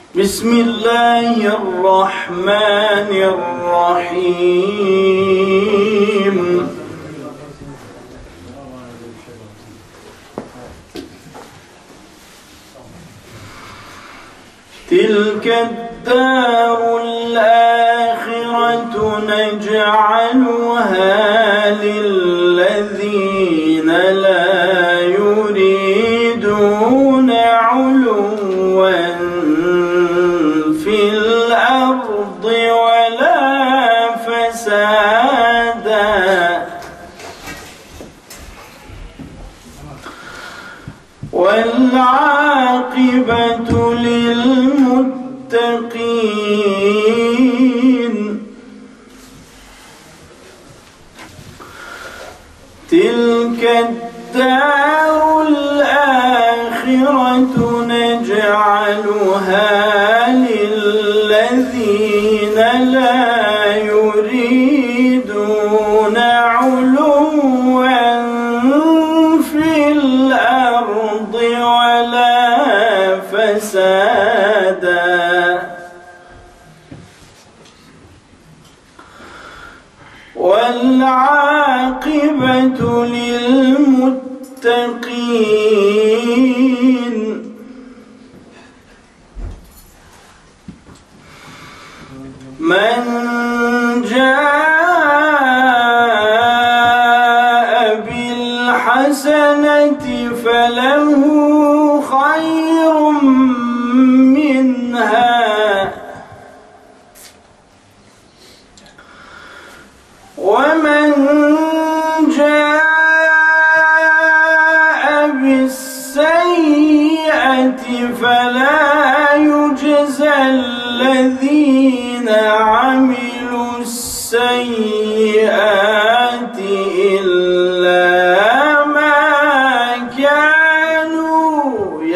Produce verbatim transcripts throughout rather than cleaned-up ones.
بسم الله الرحمن الرحيم تلك الدار الآخرة نجعلها للذين لا يريدون علوا في الأرض ولا فسادا والعاقبة للمتقين تلك الدار الآخرة نجعلها للذين لا يريدون علوا في الأرض ولا فسادا والعاقبة للمتقين من جاء بالحسنة فله خير منها ومن جاء بالسيئة فلا يجزى الذين عملوا السيئات إلا ما كانوا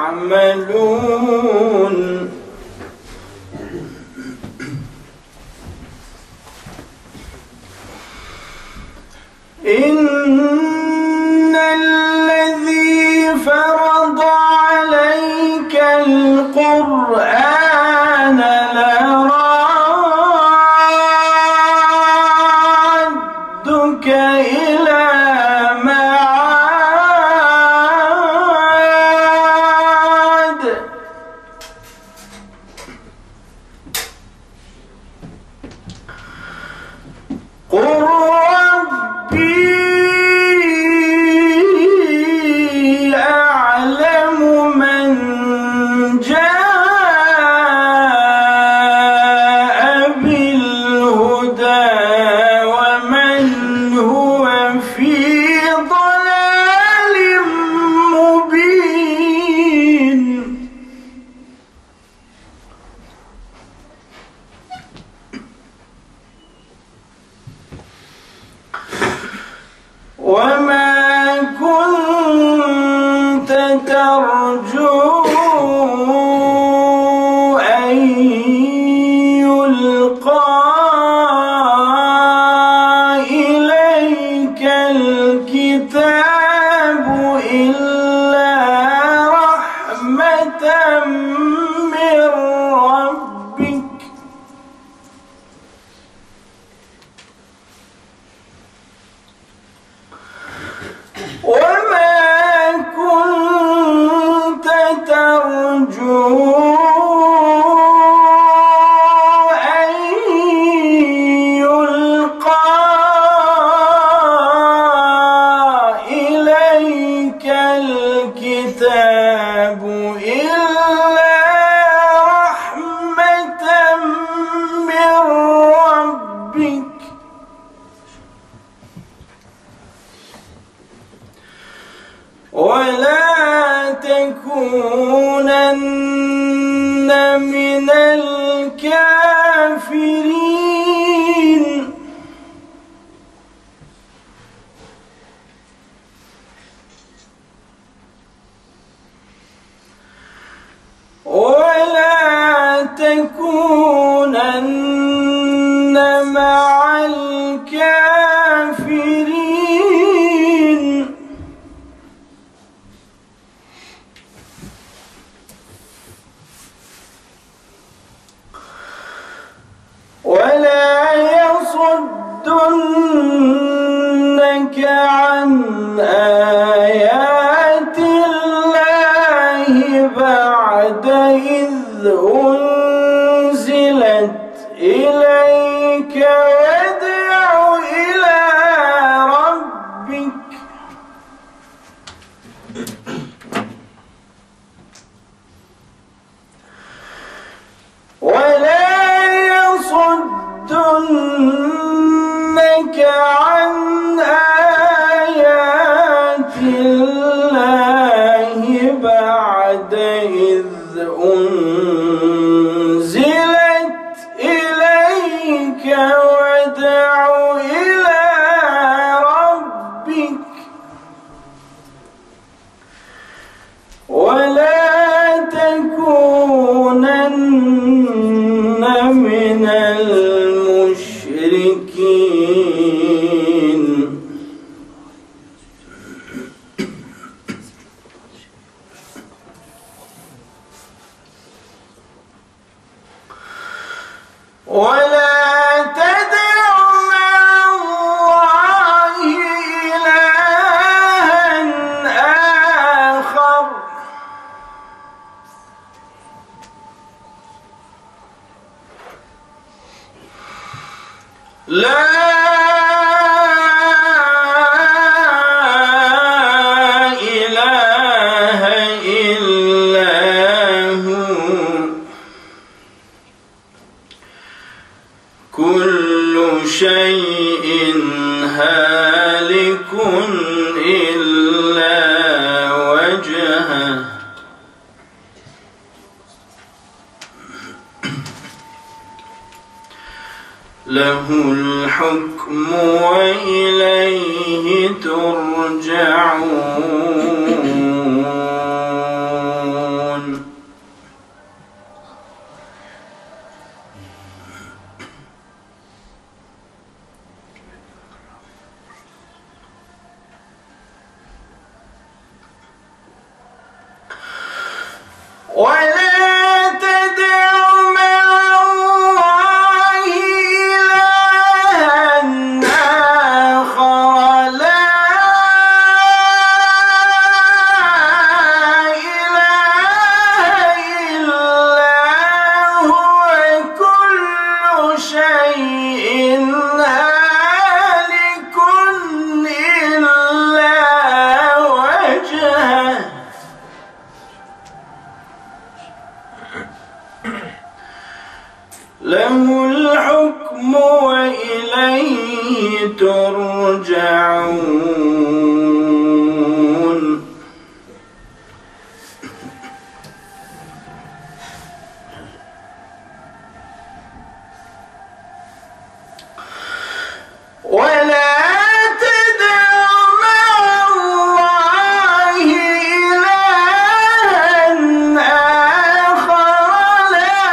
يعملون إن الذي فرض عليك القرآن لرادك إلى معاد قل وما كنت ترجو أن يلقى إليك الكتاب إلا رحمة من ربك وما كنت ترجو أن يلقى إليك الكتاب إلا رحمة من ربك ولا تكونن من الكافرين ولا تكونن مع الكافرين وادع إلى ربك ولا يصدنك عن آيات الله بعد إذ أنزلت إليك وادع إلى ربك ولا تكونن من المشركين ولا تدع مع الله إلها آخر لا إله إلا هو كل شيء هالك إلا وجهه له الحكم وإليه ترجعون ولا تدع مع الله إلها آخر لا إله إلا هو كل شيء هالك إلا وجهه له الحكم وإليه ترجعون ولا تدع مع الله إلها آخر لا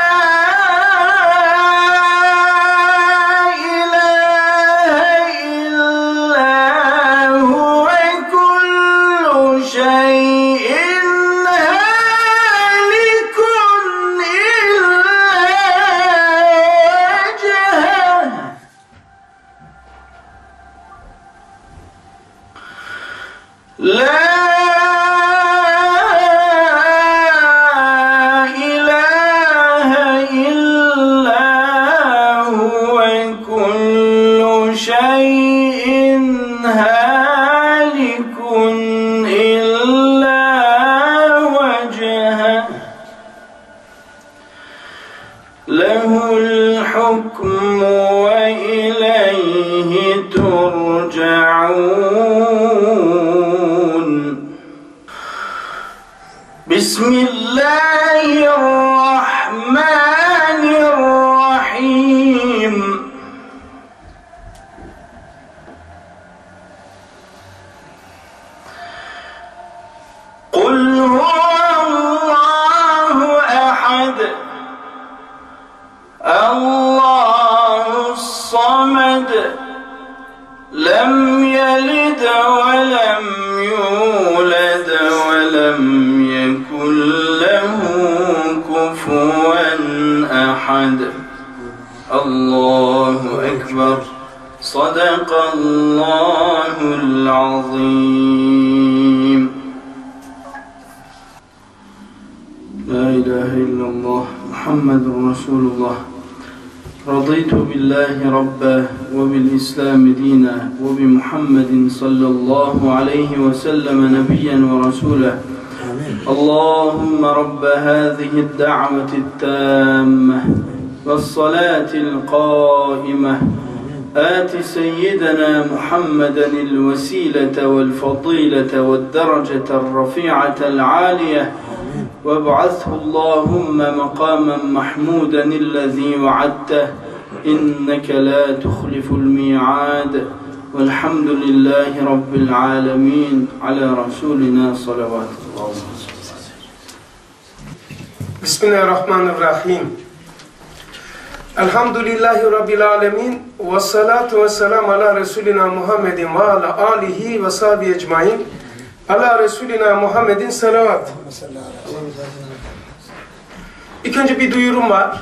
إله إلا هو كل شيء هالك إلا وجهه لا إله إلا هو كل شيء هالك إلا وجهه له الحكم وإليه ترجعون بسم الله الرحمن الرحيم قل هو الله أحد الله الصمد لم يلد ولم يولد ولم يكن له كفوا أحد الله أكبر صدق الله العظيم لا إله إلا الله محمد رسول الله رضيت بالله ربا وبالإسلام دينا وبمحمد صلى الله عليه وسلم نبيا ورسولا اللهم رب هذه الدعوة التامة والصلاة القائمة آت سيدنا محمدا الوسيلة والفضيلة والدرجة الرفيعة العالية وابعثه اللهم مقاما محمودا الذي وعدته إنك لا تخلف الميعاد والحمد لله رب العالمين على رسولنا صلوات الله. بسم الله الرحمن الرحيم. Elhamdülillahi Rabbil alemin ve salatu ve selam ala Resulina Muhammedin ve ala alihi ve sahbihi ecmain. Ala Resulina Muhammedin salavat. İlk önce bir duyurum var.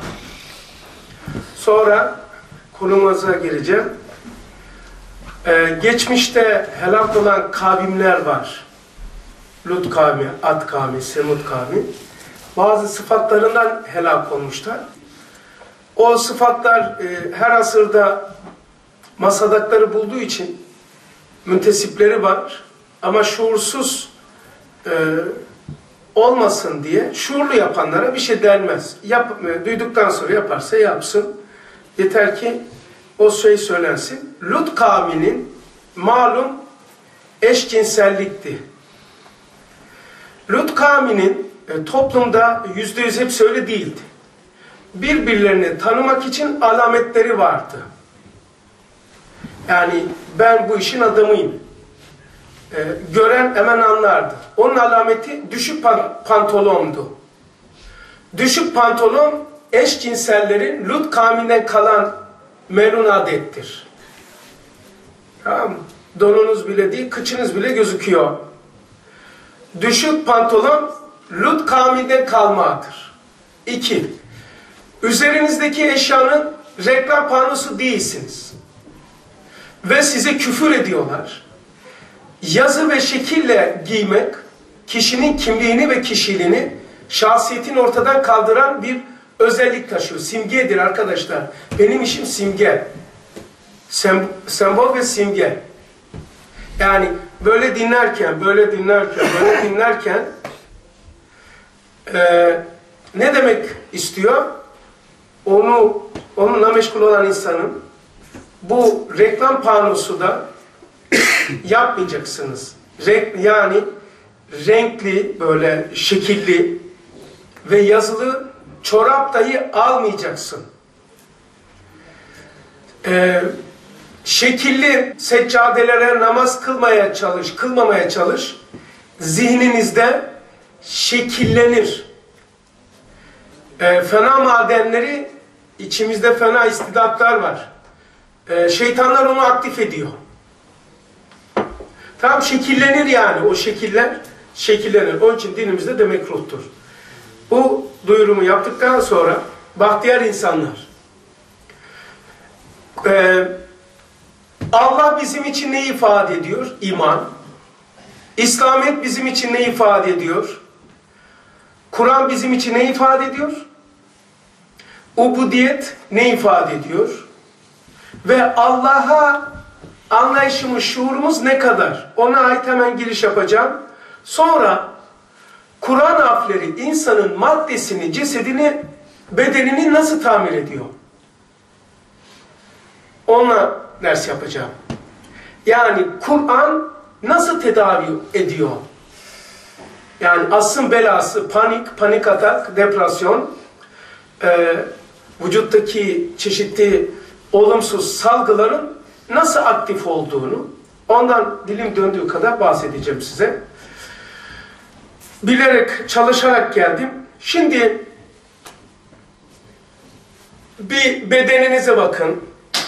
Sonra konumuza gireceğim. Ee, geçmişte helak olan kavimler var. Lut kavmi, Ad kavmi, Semud kavmi. Bazı sıfatlarından helak olmuşlar. O sıfatlar e, her asırda masadakları bulduğu için müntesipleri var. Ama şuursuz e, olmasın diye şuurlu yapanlara bir şey denmez. Yap, e, duyduktan sonra yaparsa yapsın. Yeter ki o şey söylensin. Lut kavminin malum eşcinsellikti. Lut kavminin e, toplumda yüzde yüz hepsi öyle değildi. Birbirlerini tanımak için alametleri vardı. Yani ben bu işin adamıyım. Ee, gören hemen anlardı. Onun alameti düşük pantolondu. Düşük pantolon eşcinsellerin Lut kavminden kalan melun adettir. Tamam mı? Donunuz bile değil, kıçınız bile gözüküyor. Düşük pantolon Lut kavminden kalmadır. İki, üzerinizdeki eşyanın reklam panosu değilsiniz. Ve size küfür ediyorlar. Yazı ve şekille giymek, kişinin kimliğini ve kişiliğini, şahsiyetini ortadan kaldıran bir özellik taşıyor. Simgedir arkadaşlar. Benim işim simge. Sem sembol ve simge. Yani böyle dinlerken, böyle dinlerken, böyle dinlerken e, ne demek istiyor? Onu, onunla meşgul olan insanın bu reklam panosu da yapmayacaksınız. Renk, yani renkli, böyle şekilli ve yazılı çorap dahi almayacaksın. Ee, şekilli seccadelere namaz kılmaya çalış, kılmamaya çalış. Zihninizde şekillenir. Ee, fena madenleri, içimizde fena istidatlar var. Ee, şeytanlar onu aktif ediyor. Tam şekillenir yani. O şekiller şekillenir. Onun için dinimizde de mekruhtur. Bu duyurumu yaptıktan sonra bahtiyar insanlar. Ee, Allah bizim için ne ifade ediyor? İman. İslamiyet bizim için ne ifade ediyor? Kur'an bizim için ne ifade ediyor? Ubudiyet ne ifade ediyor? Ve Allah'a anlayışımız, şuurumuz ne kadar? Ona ait hemen giriş yapacağım. Sonra Kur'an harfleri insanın maddesini, cesedini, bedenini nasıl tamir ediyor? Onunla ders yapacağım. Yani Kur'an nasıl tedavi ediyor? Yani asrın belası, panik, panik atak, depresyon, e, vücuttaki çeşitli olumsuz salgıların nasıl aktif olduğunu, ondan dilim döndüğü kadar bahsedeceğim size. Bilerek, çalışarak geldim. Şimdi bir bedeninize bakın.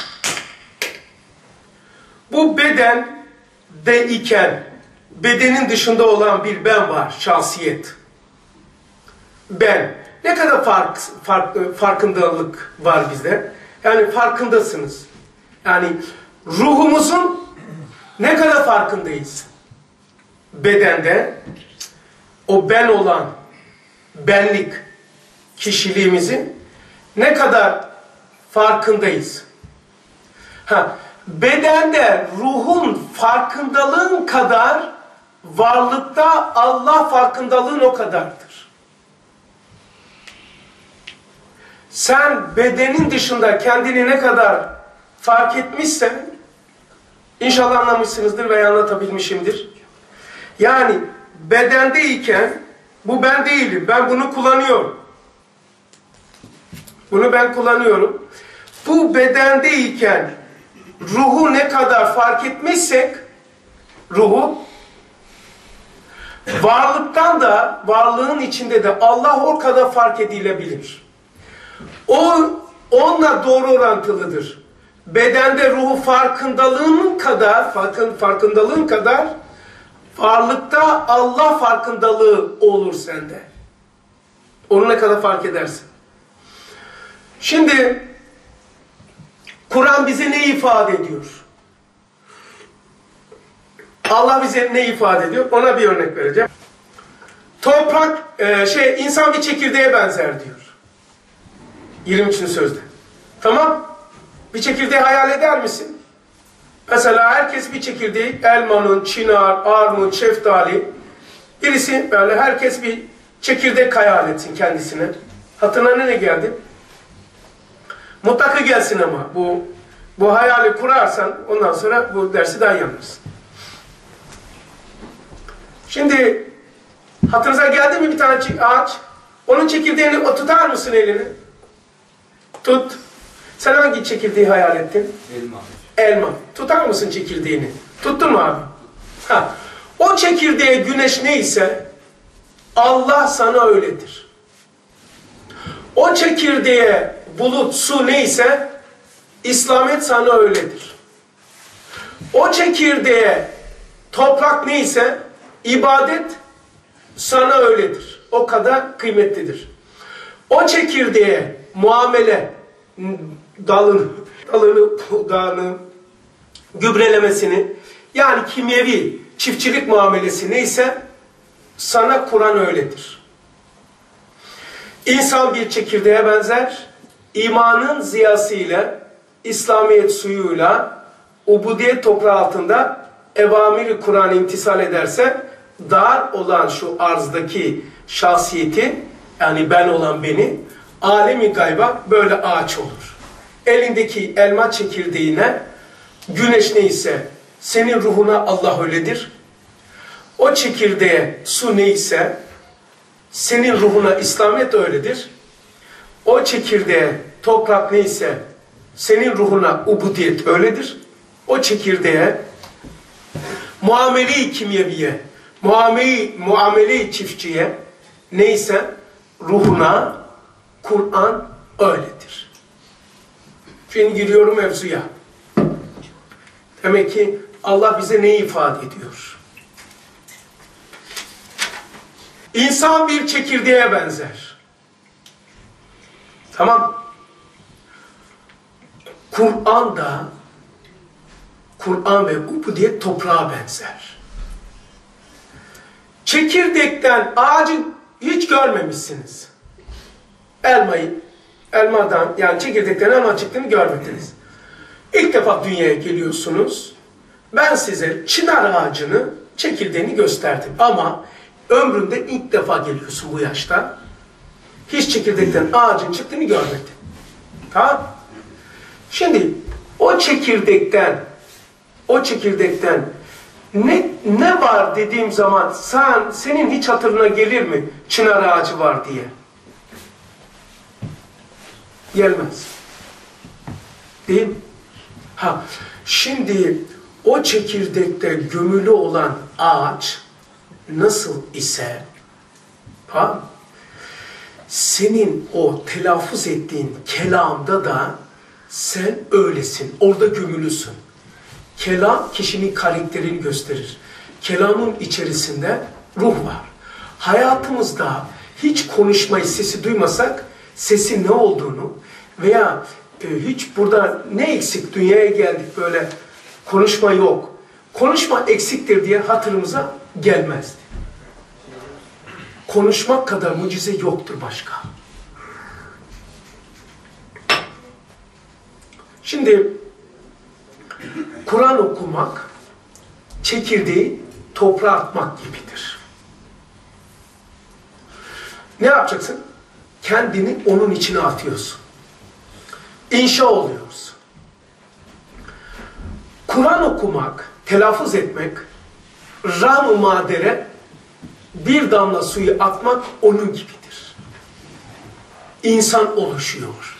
Bu beden de iken bedenin dışında olan bir ben var, şahsiyet. Ben. Ne kadar fark, fark, farkındalık var bizde? Yani farkındasınız. Yani ruhumuzun ne kadar farkındayız? Bedende o ben olan benlik kişiliğimizin ne kadar farkındayız. Ha, bedende ruhun farkındalığın kadar varlıkta Allah farkındalığın o kadardır. Sen bedenin dışında kendini ne kadar fark etmişsen, İnşallah anlamışsınızdır veya anlatabilmişimdir. Yani bedendeyken bu ben değilim. Ben bunu kullanıyorum. Bunu ben kullanıyorum. Bu bedendeyken ruhu ne kadar fark etmişsek ruhu varlıktan da varlığın içinde de Allah o kadar fark edilebilir. O onunla doğru orantılıdır. Bedende ruhu farkındalığın kadar, farkın, farkındalığın kadar varlıkta Allah farkındalığı olur sende. Onu ne kadar fark edersin. Şimdi Kur'an bize ne ifade ediyor? Allah bize ne ifade ediyor? Ona bir örnek vereceğim. Toprak, e, şey, insan bir çekirdeğe benzer diyor. yirmi üçüncü sözde. Tamam. Bir çekirdeği hayal eder misin? Mesela herkes bir çekirdeği, elmanın, çınar, armut, şeftali, birisi böyle herkes bir çekirdek hayal etsin kendisine. Hatırına ne geldi? Mutlaka gelsin ama bu bu hayali kurarsan ondan sonra bu dersi daha iyi anlarsın. Şimdi hatırınıza geldi mi bir tane ağaç? Onun çekirdeğini o tutar mısın elini? Tut. Sen hangi çekirdeği hayal ettin? Elma. Elma. Tutar mısın çekirdeğini? Tuttun mu abi? Ha. O çekirdeğe güneş neyse Allah sana öyledir. O çekirdeğe bulut, su neyse İslamiyet sana öyledir. O çekirdeğe toprak neyse ibadet sana öyledir. O kadar kıymetlidir. O çekirdeğe muamele, dalını, dalını, dağını, gübrelemesini, yani kimyevi, çiftçilik muamelesi neyse sana Kur'an öyledir. İnsan bir çekirdeğe benzer, imanın ziyasıyla, İslamiyet suyuyla, ubudiyet toprağı altında evamiri Kur'an'ı imtisal ederse, dar olan şu arzdaki şahsiyeti, yani ben olan beni, alemi gayba böyle ağaç olur. Elindeki elma çekirdeğine güneş neyse senin ruhuna Allah öyledir. O çekirdeğe su neyse senin ruhuna İslamiyet öyledir. O çekirdeğe toprak neyse senin ruhuna ubudiyet öyledir. O çekirdeğe muamele-i kimyeviye, muamele-i muamele çiftçiye neyse ruhuna Kur'an öyledir. Şimdi giriyorum mevzuya. Demek ki Allah bize neyi ifade ediyor? İnsan bir çekirdeğe benzer. Tamam. Kur'an da Kur'an ve ubudiyet toprağa benzer. Çekirdekten ağacı hiç görmemişsiniz. Elmayı, elmadan yani çekirdekten elma çıktığını görmediniz. İlk defa dünyaya geliyorsunuz. Ben size çınar ağacını, çekirdeğini gösterdim. Ama ömründe ilk defa geliyorsun bu yaşta. Hiç çekirdekten ağacın çıktığını görmedin. Tamam? Şimdi o çekirdekten, o çekirdekten ne, ne var dediğim zaman sen, senin hiç hatırına gelir mi çınar ağacı var diye? Gelmez. Değil mi? Ha, şimdi o çekirdekte gömülü olan ağaç nasıl ise ha, senin o telaffuz ettiğin kelamda da sen öylesin. Orada gömülüsün. Kelam kişinin karakterini gösterir. Kelamın içerisinde ruh var. Hayatımızda hiç konuşmayı, sesi duymasak sesin ne olduğunu veya e, hiç burada ne eksik dünyaya geldik böyle konuşma yok. Konuşma eksiktir diye hatırımıza gelmezdi. Konuşmak kadar mucize yoktur başka. Şimdi Kur'an okumak çekirdeği toprağa atmak gibidir. Ne yapacaksın? Kendini onun içine atıyorsun. İnşa oluyoruz. Kur'an okumak, telaffuz etmek, ram-ı madere bir damla suyu atmak onun gibidir. İnsan oluşuyor.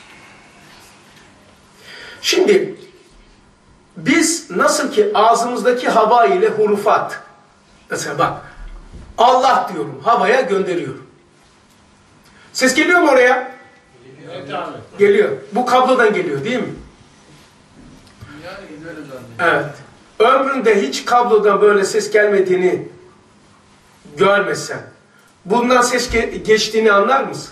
Şimdi biz nasıl ki ağzımızdaki hava ile hurufat, mesela bak, Allah diyorum, havaya gönderiyorum. Ses geliyor mu oraya? Evet abi. Geliyor. Bu kablodan geliyor değil mi? Yani gidiyoruz abi. Evet. Ömründe hiç kablodan böyle ses gelmediğini görmesen, bundan ses ge geçtiğini anlar mısın?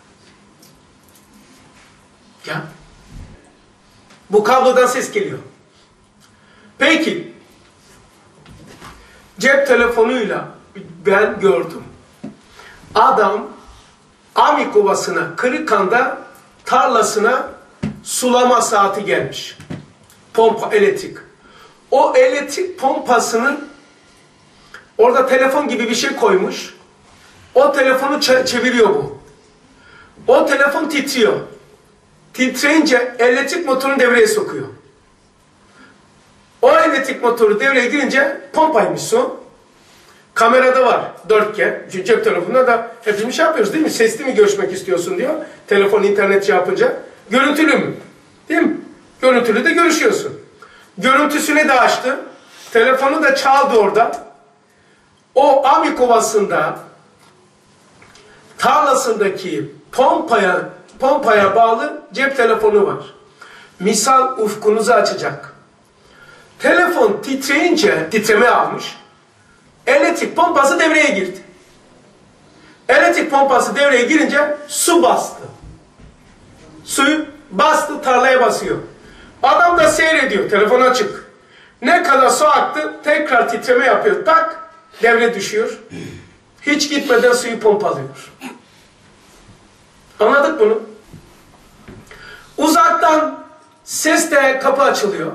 Ya. Bu kablodan ses geliyor. Peki, cep telefonuyla ben gördüm. Adam Amikovası'na, Kırıkhan'da tarlasına sulama saati gelmiş. Pompa, elektrik. O elektrik pompasının orada telefon gibi bir şey koymuş. O telefonu çeviriyor bu. O telefon titriyor. Titreyince elektrik motorunu devreye sokuyor. O elektrik motoru devreye girince pompaymış su. Kamerada var dört G. Cep telefonunda da hepimiz şey yapıyoruz değil mi? Sesli mi görüşmek istiyorsun diyor. Telefon, internet şey yapınca. Görüntülü mü? Değil mi? Görüntülü de görüşüyorsun. Görüntüsünü de açtı. Telefonu da çaldı orada. O Amikovası'nda tarlasındaki pompaya pompaya bağlı cep telefonu var. Misal ufkunuzu açacak. Telefon titreyince, titreme almış. Elektrik pompası devreye girdi. Elektrik pompası devreye girince su bastı. Suyu bastı, tarlaya basıyor. Adam da seyrediyor, telefon açık. Ne kadar su aktı, tekrar titreme yapıyor. Tak, devre düşüyor. Hiç gitmeden suyu pompalıyor. Anladık bunu. Uzaktan sesle kapı açılıyor.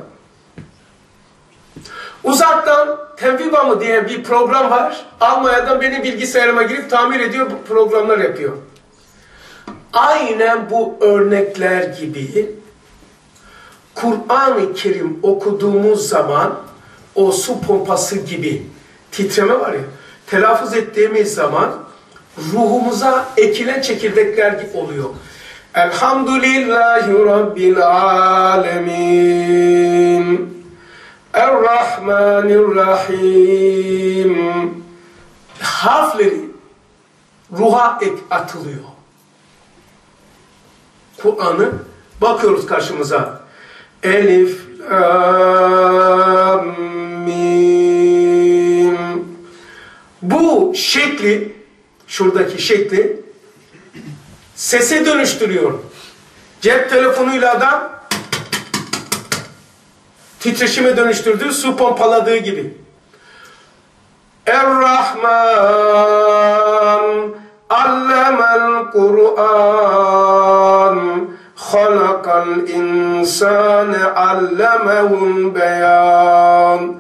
Uzaktan Tenviva mı diye bir program var. Almanya'dan benim bilgisayarıma girip tamir ediyor, bu programlar yapıyor. Aynen bu örnekler gibi Kur'an-ı Kerim okuduğumuz zaman o su pompası gibi titreme var ya, telaffuz ettiğimiz zaman ruhumuza ekilen çekirdekler gibi oluyor. Elhamdülillahi Rabbil alemin. Er-Rahmanir-Rahim. Harfleri ruha ek atılıyor. Kur'an'ı bakıyoruz karşımıza. Elif, Lam, Mim. Bu şekli, şuradaki şekli sese dönüştürüyor. Cep telefonuyla adam titreşime dönüştürdüğü, su pompaladığı gibi. Er-Rahman allemel Kur'an halakal insane allemehul beyan.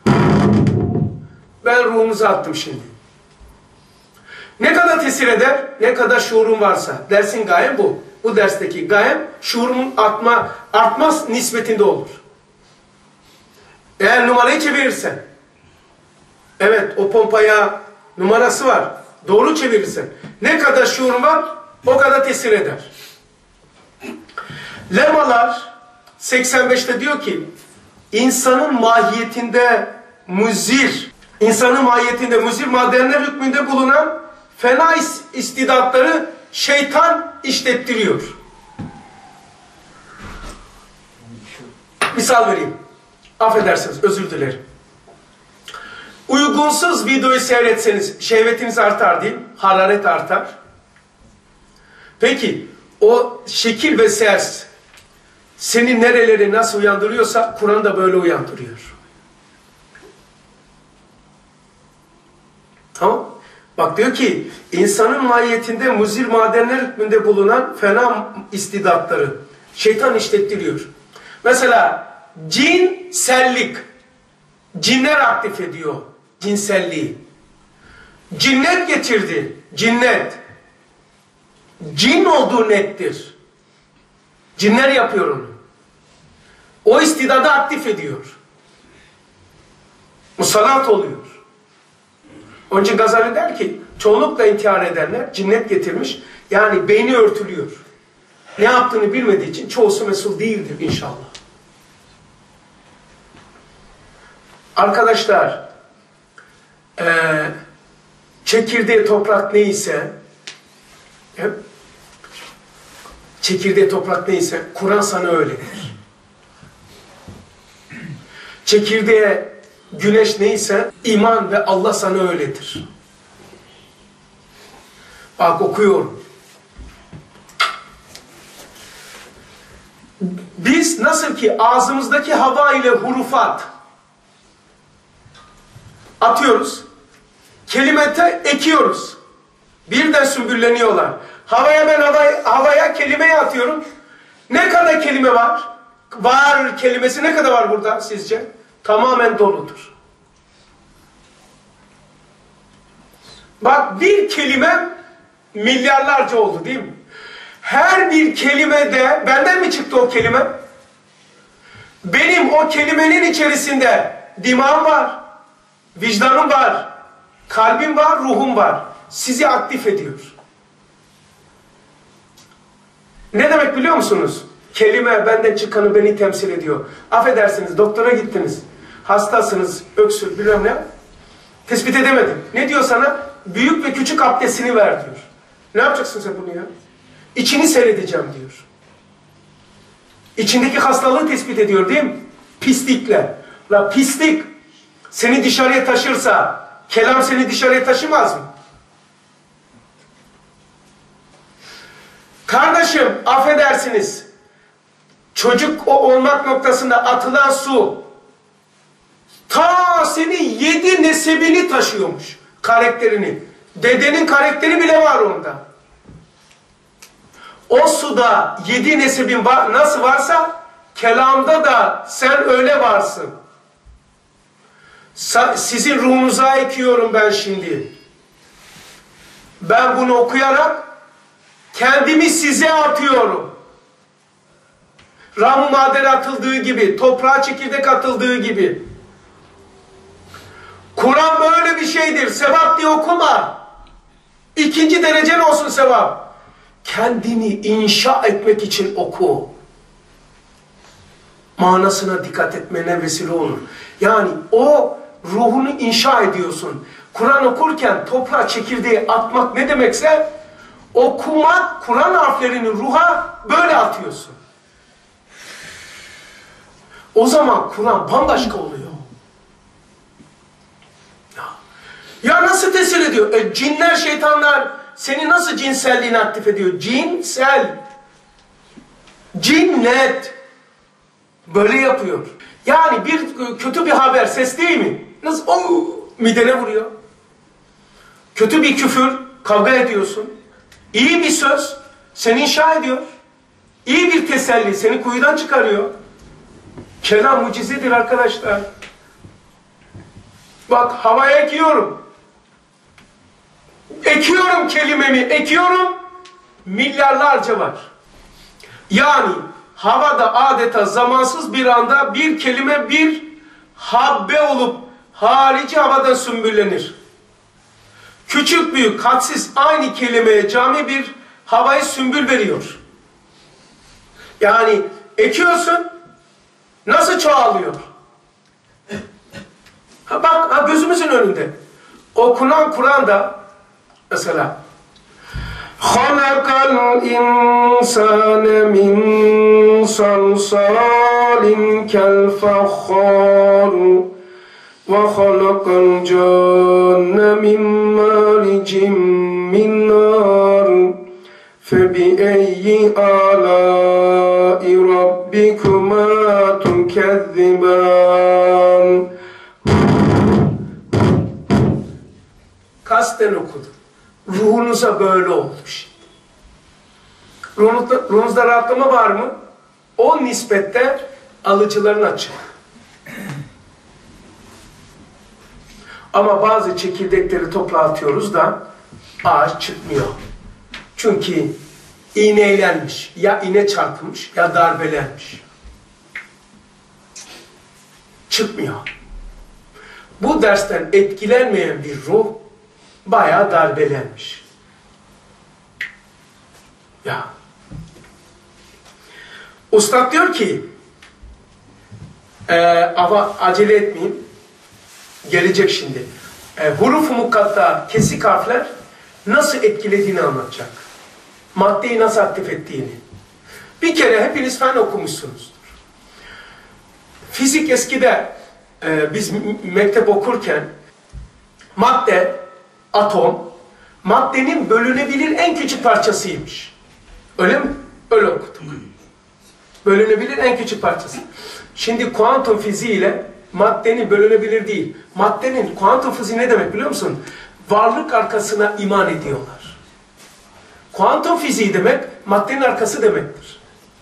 Ben ruhumuzu attım şimdi. Ne kadar tesir eder, ne kadar şuurun varsa. Dersin gayem bu. Bu dersteki gayem şuurumun artma, artmaz nispetinde olur. Eğer numarayı çevirirsen, evet o pompaya numarası var, doğru çevirirsen, ne kadar şuurun var, o kadar tesir eder. Lemalar seksen beşte diyor ki, insanın mahiyetinde muzir, insanın mahiyetinde muzir madenler hükmünde bulunan fena istidatları şeytan işlettiriyor. Misal vereyim. Affedersiniz, özür dilerim. Uygunsuz videoyu seyretseniz şehvetiniz artar değil mi? Hararet artar. Peki, o şekil ve ses seni nereleri nasıl uyandırıyorsa Kur'an da böyle uyandırıyor. Tamam. Bak diyor ki, insanın mahiyetinde muzir madenler hükmünde bulunan fena istidatları şeytan işlettiriyor. Mesela cinsellik. Cinler aktif ediyor cinselliği. Cinnet getirdi. Cinnet. Cin olduğu nettir. Cinler yapıyor onu. O istidadı aktif ediyor. Musallat oluyor. Onun için Gazali der ki, çoğunlukla intihar edenler cinnet getirmiş. Yani beyni örtülüyor. Ne yaptığını bilmediği için çoğusu mesul değildir inşallah. Arkadaşlar, ee, çekirdeği toprak neyse, çekirdeği toprak neyse, Kur'an sana öyledir. Çekirdeğe güneş neyse, iman ve Allah sana öyledir. Bak okuyorum. Biz nasıl ki ağzımızdaki hava ile hurufat atıyoruz, kelimete ekiyoruz. Birden sümbülleniyorlar. Havaya ben havaya, havaya kelimeyi atıyorum. Ne kadar kelime var? Var kelimesi ne kadar var burada sizce? Tamamen doludur. Bak bir kelime milyarlarca oldu değil mi? Her bir kelimede benden mi çıktı o kelime? Benim o kelimenin içerisinde dimağım var, vicdanım var, kalbim var, ruhum var. Sizi aktif ediyor. Ne demek biliyor musunuz? Kelime benden çıkanı beni temsil ediyor. Affedersiniz, doktora gittiniz. Hastasınız, öksür, bilmem ne. Tespit edemedim. Ne diyor sana? Büyük ve küçük abdestini ver diyor. Ne yapacaksın sen bunu ya? İçini seyredeceğim diyor. İçindeki hastalığı tespit ediyor değil mi? Pislikle. La pislik seni dışarıya taşırsa, kelam seni dışarıya taşımaz mı? Kardeşim, affedersiniz. Çocuk o olmak noktasında atılan su ta senin yedi nesebini taşıyormuş. Karakterini. Dedenin karakteri bile var onda. O suda yedi nesebin var, nasıl varsa kelamda da sen öyle varsın. Sa sizin ruhunuza ekiyorum ben şimdi. Ben bunu okuyarak kendimi size atıyorum. Ram-ı madere atıldığı gibi, toprağa çekirdek atıldığı gibi. Kur'an böyle bir şeydir. Sevap diye okuma. İkinci derecen olsun sevap. Kendini inşa etmek için oku. Manasına dikkat etmene vesile olur. Yani o ruhunu inşa ediyorsun. Kur'an okurken toprağa çekirdeği atmak ne demekse, okumak, Kur'an harflerini ruha böyle atıyorsun. O zaman Kur'an bambaşka oluyor. Ya, ya nasıl tesir ediyor? E, cinler, şeytanlar seni nasıl cinselliğini aktif ediyor? Cinsel. Cinnet. Böyle yapıyor. Yani bir kötü bir haber, ses değil mi? Nasıl? Oh, midene vuruyor. Kötü bir küfür, kavga ediyorsun. İyi bir söz seni inşa ediyor. İyi bir teselli seni kuyudan çıkarıyor. Kelam mucizedir arkadaşlar. Bak havaya ekiyorum. Ekiyorum kelimemi, ekiyorum. Milyarlarca var. Yani havada adeta zamansız bir anda bir kelime bir habbe olup harici havadan sümbüllenir. Küçük büyük hadsiz aynı kelimeye cami bir havayı sümbül veriyor. Yani ekiyorsun, nasıl çoğalıyor? Ha bak, ha gözümüzün önünde. Okunan Kur'an'da mesela خَلَقَ الْاِنْسَانَ مِنْ صَلْصَالٍ كَالْفَخَّارِ وَخَلَقَ الْجَانَّ مِنْ مَارِجٍ مِنْ نَارٍ فَبِأَيِّ آلَاءِ رَبِّكُمَا تُكَذِّبَانِ Kasten okudum. Ruhunuza böyle olmuş. Ruhunuzda, ruhunuzda rahatlama var mı? O nispette alıcıların açık. Ama bazı çekirdekleri toprağa atıyoruz da ağaç çıkmıyor. Çünkü iğnelenmiş, ya iğne çarpmış ya darbelenmiş. Çıkmıyor. Bu dersten etkilenmeyen bir ruh bayağı darbelenmiş. Ya. Ustad diyor ki e, ama acele etmeyeyim. Gelecek şimdi. E, huruf-u mukatta kesik harfler nasıl etkilediğini anlatacak. Maddeyi nasıl aktif ettiğini. Bir kere hepiniz fen okumuşsunuzdur. Fizik eskide e, biz mektep okurken madde, atom, maddenin bölünebilir en küçük parçasıymış. Öyle mi? Öyle okuduk. Bölünebilir en küçük parçası. Şimdi kuantum fiziği ile maddenin bölünebilir değil. Maddenin kuantum fiziği ne demek biliyor musun? Varlık arkasına iman ediyorlar. Kuantum fiziği demek maddenin arkası demektir.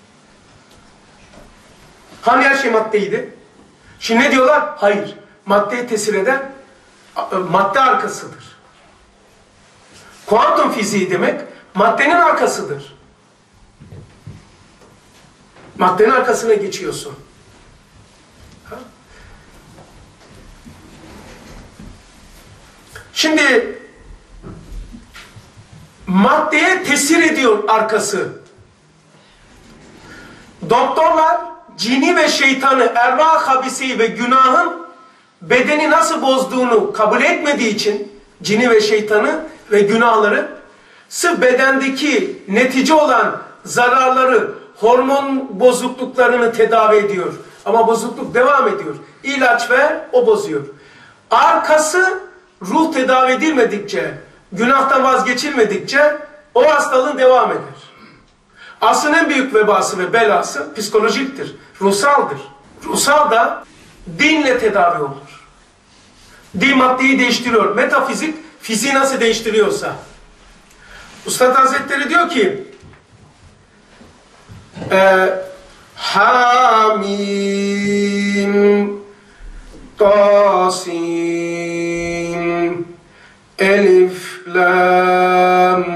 Hani her şey maddeydi? Şimdi ne diyorlar? Hayır. Maddeyi tesir eden madde arkasıdır. Kuantum fiziği demek maddenin arkasıdır. Maddenin arkasına geçiyorsun. Ha? Şimdi maddeye tesir ediyor arkası. Doktorlar cini ve şeytanı, ervah habiseyi ve günahın bedeni nasıl bozduğunu kabul etmediği için cini ve şeytanı ve günahları sırf bedendeki netice olan zararları, hormon bozukluklarını tedavi ediyor. Ama bozukluk devam ediyor. İlaç ver, o bozuyor. Arkası ruh tedavi edilmedikçe, günahtan vazgeçilmedikçe o hastalığın devam eder. Aslında en büyük vebası ve belası psikolojiktir, ruhsaldır. Ruhsal da dinle tedavi olur. Din maddeyi değiştiriyor. Metafizik fiziği nasıl değiştiriyorsa. Üstad Hazretleri diyor ki e, Hamim Tasim Elif Lam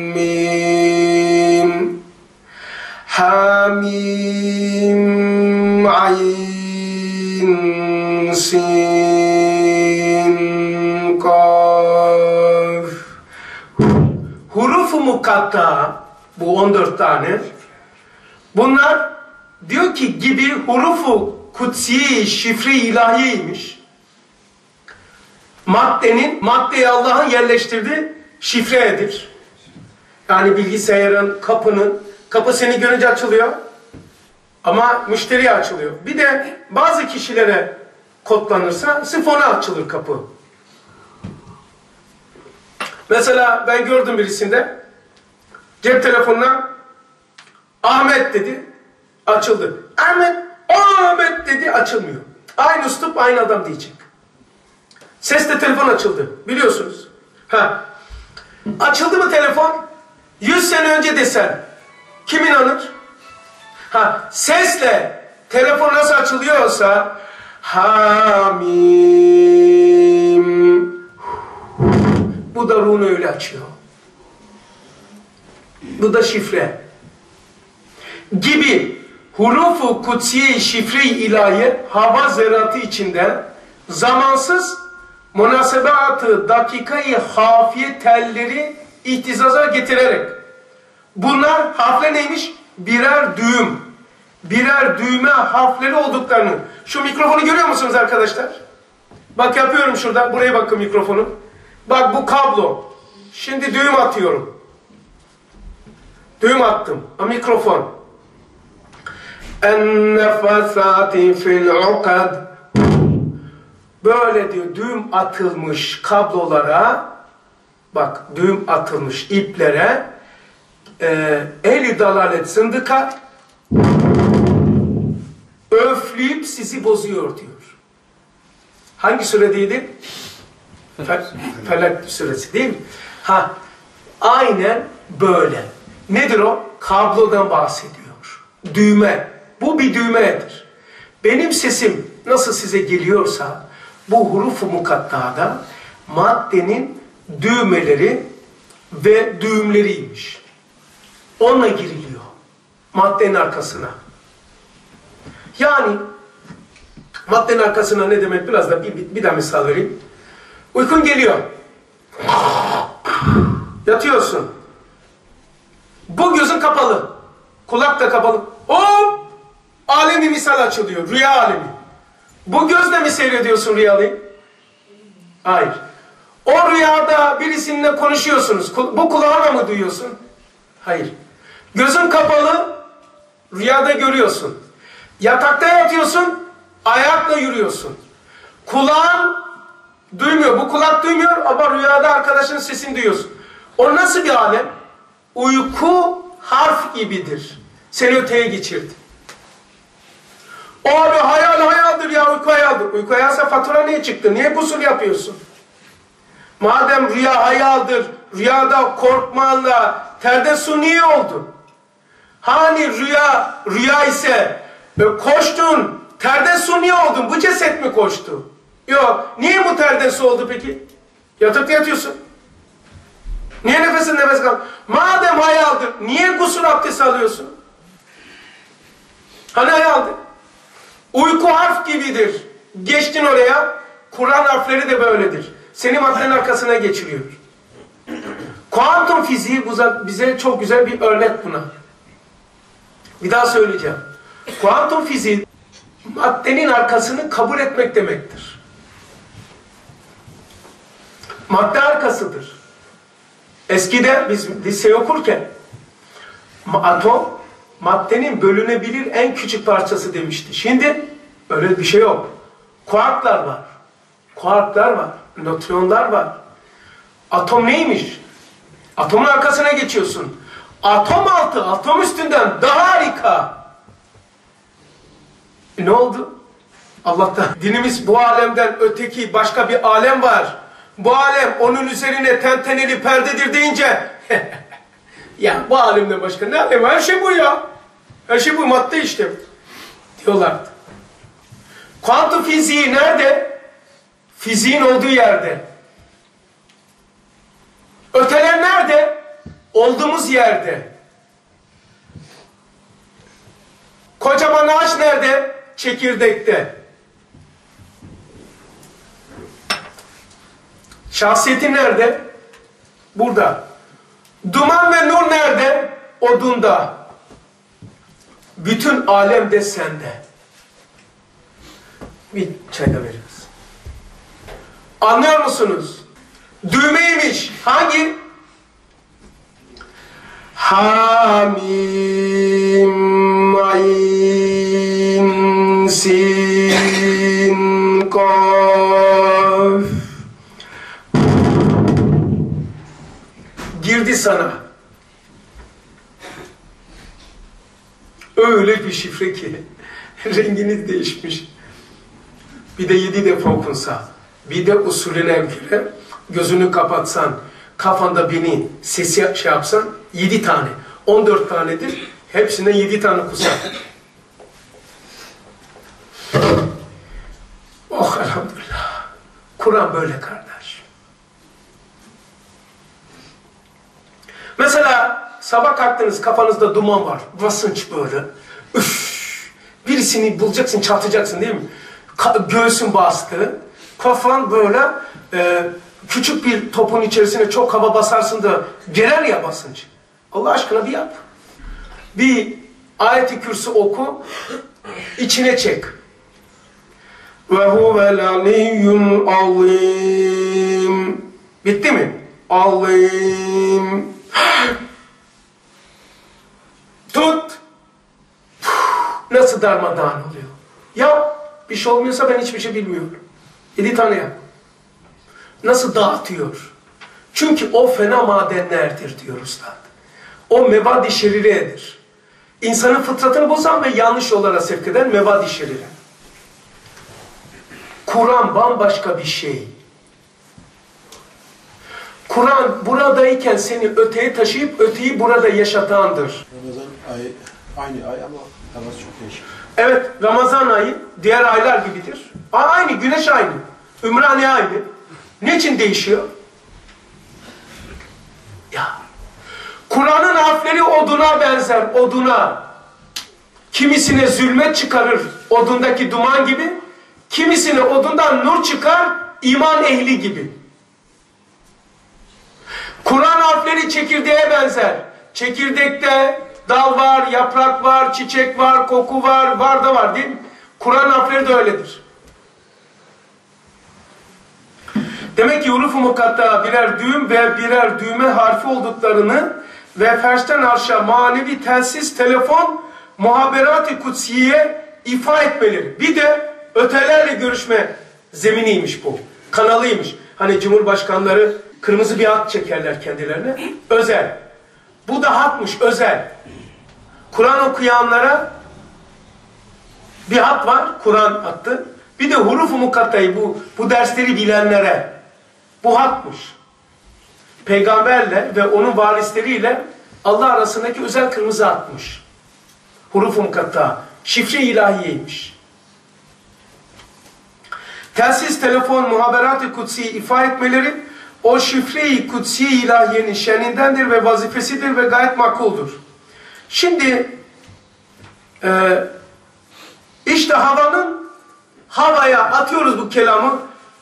Mim Hamim Ayn Sin Kaf. Huruf-u mukatta, bu on dört tane, bunlar diyor ki gibi hurufu kutsi, şifre ilahiymiş. Maddenin, maddeyi Allah'ın yerleştirdiği şifredir. Yani bilgisayarın, kapının, kapı seni görünce açılıyor ama müşteriye açılıyor. Bir de bazı kişilere kodlanırsa sırf ona açılır kapı. Mesela ben gördüm birisinde cep telefonuna Ahmet dedi, açıldı. Ahmet, Ahmet dedi, açılmıyor. Aynı üslup, aynı adam diyecek. Sesle telefon açıldı, biliyorsunuz. Ha. Açıldı mı telefon? Yüz sene önce desen, kim inanır? Ha. Sesle telefon nasıl açılıyorsa, Hamim, bu da ruhunu öyle açıyor. Bu da şifre. Gibi hurufu kutsiye şifre-i ilahiye hava zerratı içinde zamansız münasebatı dakikayı hafiye telleri ihtizaza getirerek bunlar harfler neymiş? Birer düğüm. Birer düğme harfleri olduklarını. Şu mikrofonu görüyor musunuz arkadaşlar? Bak yapıyorum şurada. Buraya bakın mikrofonu. Bak bu kablo. Şimdi düğüm atıyorum. Düğüm attım. A, mikrofon. En-nefesati fil-ukad. Böyle diyor, düğüm atılmış kablolara, bak düğüm atılmış iplere, e, el-i dalalet zındıka öfleyip sizi bozuyor diyor. Hangi suredeydi? Fel Felak suresi değil mi? Ha, aynen böyle. Nedir o? Kablodan bahsediyor. Düğme. Bu bir düğmedir. Benim sesim nasıl size geliyorsa bu huruf-u mukatta'da maddenin düğmeleri ve düğümleriymiş. Onunla giriliyor. Maddenin arkasına. Yani maddenin arkasına ne demek? Biraz da bir, bir, bir daha misal vereyim. Uykun geliyor. Yatıyorsun. Bu gözün kapalı. Kulak da kapalı. Hop! Alemi misal açılıyor. Rüya alemi. Bu gözle mi seyrediyorsun rüyayı? Hayır. O rüyada birisininle konuşuyorsunuz. Bu kulağına mı duyuyorsun? Hayır. Gözün kapalı, rüyada görüyorsun. Yatakta yatıyorsun, ayakla yürüyorsun. Kulağın duymuyor. Bu kulak duymuyor ama rüyada arkadaşının sesini duyuyorsun. O nasıl bir alem? Uyku harf gibidir. Seni öteye geçirdi. O abi hayal hayaldir ya, uyku hayaldir. Uyku hayalsa fatura niye çıktı? Niye gusül yapıyorsun? Madem rüya hayaldir, rüyada korkmanla terde su niye oldu? Hani rüya, rüya ise e, koştun, terde su niye oldun? Bu ceset mi koştu? Yok. Niye bu terde su oldu peki? Yatakta yatıyorsun. Niye nefesin nefes kal? Madem hayaldir, niye gusül abdesti alıyorsun? Hani hayaldir? Uyku harf gibidir. Geçtin oraya, Kur'an harfleri de böyledir. Seni maddenin arkasına geçiriyor. Kuantum fiziği bize çok güzel bir örnek buna. Bir daha söyleyeceğim. Kuantum fiziği maddenin arkasını kabul etmek demektir. Madde arkasıdır. Eskiden biz lise okurken atom maddenin bölünebilir en küçük parçası demişti. Şimdi öyle bir şey yok. Kuarklar var. Kuarklar var. Nötronlar var. Atom neymiş? Atomun arkasına geçiyorsun. Atom altı, atom üstünden daha harika. E ne oldu? Allah'tan dinimiz bu alemden öteki başka bir alem var. Bu alem onun üzerine tenteneli perdedir deyince ya bu alemden başka ne alem? Her şey bu ya. Her şey bu, madde işte diyorlardı. Kuantum fiziği nerede? Fiziğin olduğu yerde. Öteler nerede? Olduğumuz yerde. Kocaman ağaç nerede? Çekirdekte. Şahsiyeti nerede? Burada. Duman ve nur nerede? Odunda. Bütün alem de sende. Bir çay da veririz. Anlıyor musunuz? Düğmeymiş. Hangi? Hamim, ayn, sin, kaf. Girdi sana. Öyle bir şifre ki renginiz değişmiş. Bir de yedi defa okunsa, bir de usulüne göre gözünü kapatsan, kafanda beni sesi şey yapsan, yedi tane, on dört tanedir, hepsinden yedi tane kusan. Oh elhamdülillah. Kur'an böyle kardeş. Mesela sabah kalktınız, kafanızda duman var, basınç böyle. Üff! Birisini bulacaksın, çarpacaksın değil mi? Ka göğsün bastı, kafan böyle e, küçük bir topun içerisine çok hava basarsın da gelir ya basınç. Allah aşkına bir yap. Bir ayet-i kürsü oku, içine çek. Ve huvel aliyyul azim. Bitti mi? Azim. Tut. Nasıl darmadağın oluyor? Ya bir şey olmuyorsa ben hiçbir şey bilmiyorum. Yedi tane yap. Nasıl dağıtıyor? Çünkü o fena madenlerdir diyor Üstad. O mevad-i şeriredir. İnsanın fıtratını bozan ve yanlış yollara sevk eden mevad-i şerire. Kur'an bambaşka bir şey. Kur'an buradayken seni öteye taşıyıp öteyi burada yaşatandır. Ramazan ayı aynı ay ama havası çok değişik. Evet, Ramazan ayı diğer aylar gibidir. Aynı, güneş aynı. Ümraniye aynı. Niçin değişiyor? Ya, Kur'an'ın harfleri oduna benzer, oduna. Kimisine zulmet çıkarır, odundaki duman gibi. Kimisine odundan nur çıkar, iman ehli gibi. Kur'an harfleri çekirdeğe benzer. Çekirdekte dal var, yaprak var, çiçek var, koku var, var da var değil mi? Kur'an harfleri de öyledir. Demek ki huruf-u mukatta birer düğüm ve birer düğme harfi olduklarını ve ferşten arşa manevi telsiz, telefon, muhaberat-ı kutsiye ifa etmeleri. Bir de ötelerle görüşme zeminiymiş bu. Kanalıymış. Hani cumhurbaşkanları kırmızı bir hat çekerler kendilerine. Özel. Bu da hatmış, özel. Kur'an okuyanlara bir hat var, Kur'an hattı. Bir de huruf-u mukattayı bu, bu dersleri bilenlere bu hatmış. Peygamberle ve onun varisleriyle Allah arasındaki özel kırmızı hatmış. Huruf-u mukatta, şifre ilahiyeymiş. Telsiz, telefon, muhaberat-ı kutsi ifa etmeleri o şifre-i kutsi ilahiyenin şenindendir ve vazifesidir ve gayet makuldur. Şimdi e, işte havanın havaya atıyoruz bu kelamı.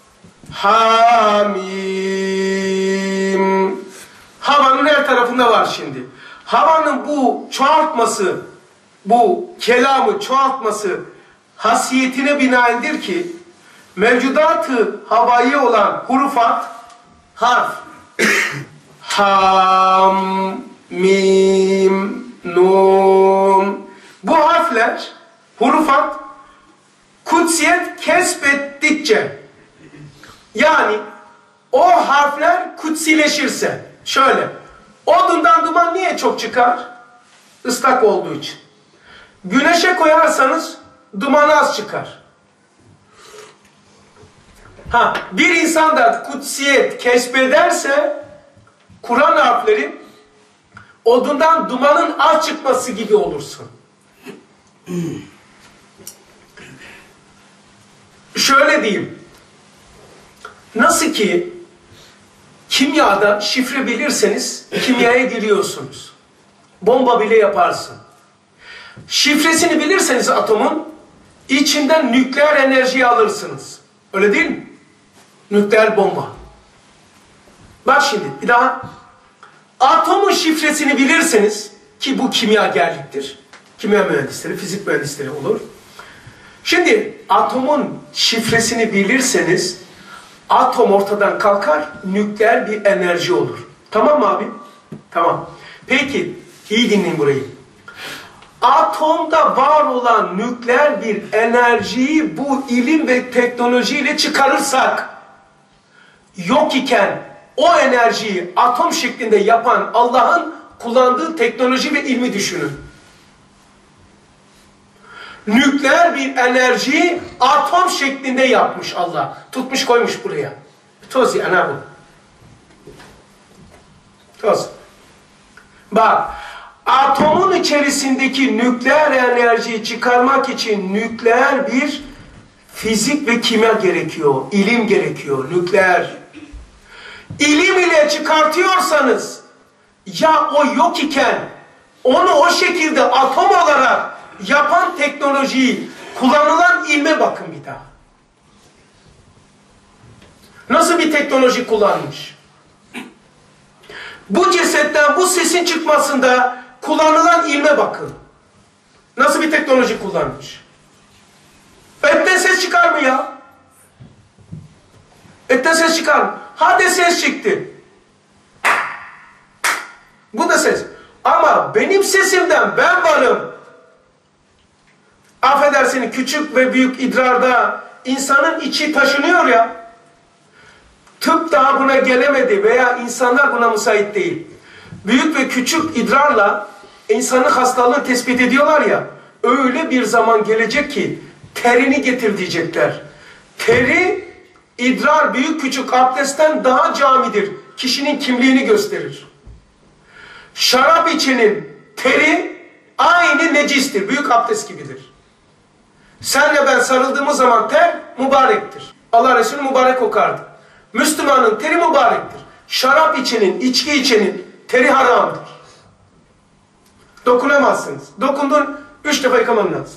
Hamim. Havanın her tarafında var şimdi. Havanın bu çoğaltması, bu kelamı çoğaltması hasiyetine binaendir ki mevcudatı havai olan hurufat, harf ham, mim, nun. Bu harfler, hurufat, kutsiyet kesbettikçe, yani o harfler kutsileşirse, şöyle, odundan duman niye çok çıkar? Islak olduğu için. Güneşe koyarsanız duman az çıkar. Ha, bir insan da kutsiyet keşfederse Kur'an harfleri odundan dumanın az çıkması gibi olursun. Şöyle diyeyim. Nasıl ki kimyada şifre bilirseniz kimyaya giriyorsunuz. Bomba bile yaparsın. Şifresini bilirseniz atomun içinden nükleer enerjiyi alırsınız. Öyle değil mi? Nükleer bomba. Bak şimdi bir daha. Atomun şifresini bilirseniz ki bu kimyagerliktir. Kimya mühendisleri, fizik mühendisleri olur. Şimdi atomun şifresini bilirseniz atom ortadan kalkar, nükleer bir enerji olur. Tamam mı abi? Tamam. Peki, iyi dinleyin burayı. Atomda var olan nükleer bir enerjiyi bu ilim ve teknolojiyle çıkarırsak, yok iken o enerjiyi atom şeklinde yapan Allah'ın kullandığı teknoloji ve ilmi düşünün. Nükleer bir enerjiyi atom şeklinde yapmış Allah. Tutmuş koymuş buraya. Toz yani bu. Toz. Bak, atomun içerisindeki nükleer enerjiyi çıkarmak için nükleer bir fizik ve kimya gerekiyor. İlim gerekiyor. Nükleer. İlim ile çıkartıyorsanız ya o yok iken onu o şekilde atom olarak yapan teknolojiyi, kullanılan ilme bakın bir daha. Nasıl bir teknoloji kullanmış? Bu cesetten bu sesin çıkmasında kullanılan ilme bakın. Nasıl bir teknoloji kullanmış? Etten ses çıkar mı ya? Etten ses çıkar mı? Hadi ses çıktı. Bu da ses. Ama benim sesimden ben varım. Affedersiniz, küçük ve büyük idrarda insanın içi taşınıyor ya. Tıp daha buna gelemedi veya insanlar buna müsait değil. Büyük ve küçük idrarla insanın hastalığını tespit ediyorlar ya. Öyle bir zaman gelecek ki terini getir diyecekler. Teri, idrar büyük küçük abdestten daha camidir. Kişinin kimliğini gösterir. Şarap içenin teri aynı necistir. Büyük abdest gibidir. Senle ben sarıldığımız zaman ter mübarektir. Allah Resulü mübarek kokardı. Müslümanın teri mübarektir. Şarap içenin, içki içenin teri haramdır. Dokunamazsınız. Dokundun, üç defa yıkaman lazım.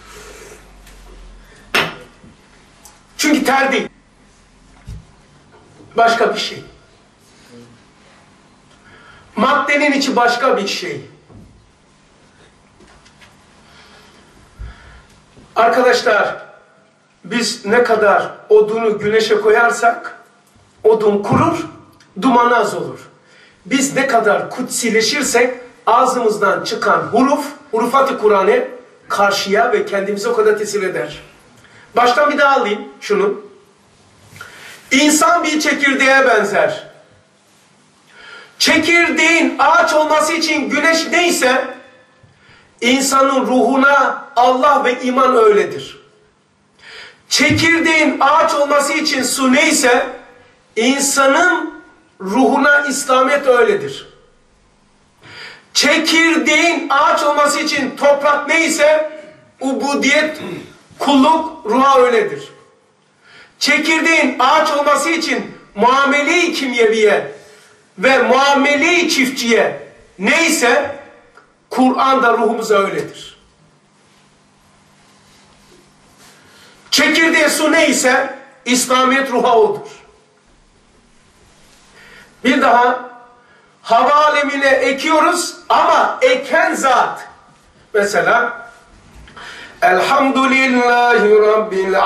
Çünkü ter değil. Başka bir şey. Maddenin içi başka bir şey. Arkadaşlar, biz ne kadar odunu güneşe koyarsak odun kurur, dumanı az olur. Biz ne kadar kutsileşirsek ağzımızdan çıkan huruf, hurufat-ı Kur'an'ı karşıya ve kendimize o kadar tesir eder. Baştan bir daha alayım şunu. İnsan bir çekirdeğe benzer. Çekirdeğin ağaç olması için güneş neyse, insanın ruhuna Allah ve iman öyledir. Çekirdeğin ağaç olması için su neyse, insanın ruhuna İslamiyet öyledir. Çekirdeğin ağaç olması için toprak neyse, ubudiyet, kulluk ruha öyledir. Çekirdeğin ağaç olması için muamele-i kimyeviye ve muamele-i çiftçiye neyse, Kur'an'da ruhumuza öyledir. Çekirdeği su neyse, İslamiyet ruha odur. Bir daha, hava alemine ekiyoruz ama eken zat. Mesela, Elhamdülillahi Rabbil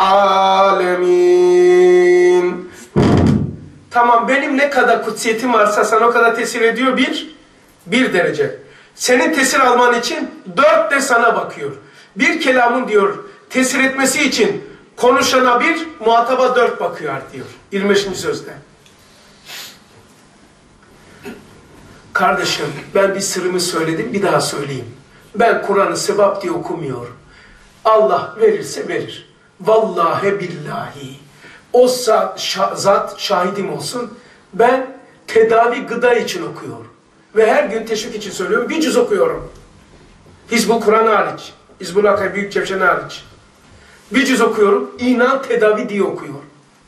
alemin. Tamam, benim ne kadar kutsiyetim varsa sana o kadar tesir ediyor bir, bir derece. Senin tesir alman için dört de sana bakıyor. Bir kelamın diyor tesir etmesi için konuşana bir, muhataba dört bakıyor diyor. yirmi beşinci sözde. Kardeşim, ben bir sırrımı söyledim, bir daha söyleyeyim. Ben Kur'an'ı sevap diye okumuyorum. Allah verirse verir. Vallahi billahi. O zat, şah, zat şahidim olsun. Ben tedavi gıda için okuyorum. Ve her gün teşvik için söylüyorum. Bir cüz okuyorum. Hizbul Kur'an hariç. Hizbul Hakay Büyük Cevşen hariç. Bir cüz okuyorum. İnan tedavi diye okuyorum.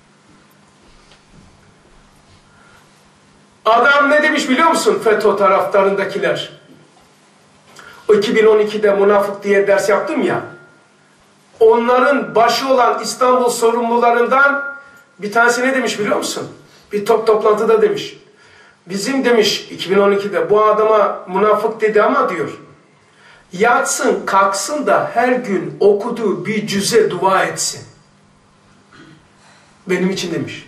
Adam ne demiş biliyor musun? FETÖ taraftarındakiler. O iki bin on ikide münafık diye ders yaptım ya. Onların başı olan İstanbul sorumlularından bir tanesi ne demiş biliyor musun? Bir top toplantıda demiş. Bizim demiş iki bin on ikide bu adama münafık dedi ama diyor. Yatsın kalksın da her gün okuduğu bir cüze dua etsin. Benim için demiş.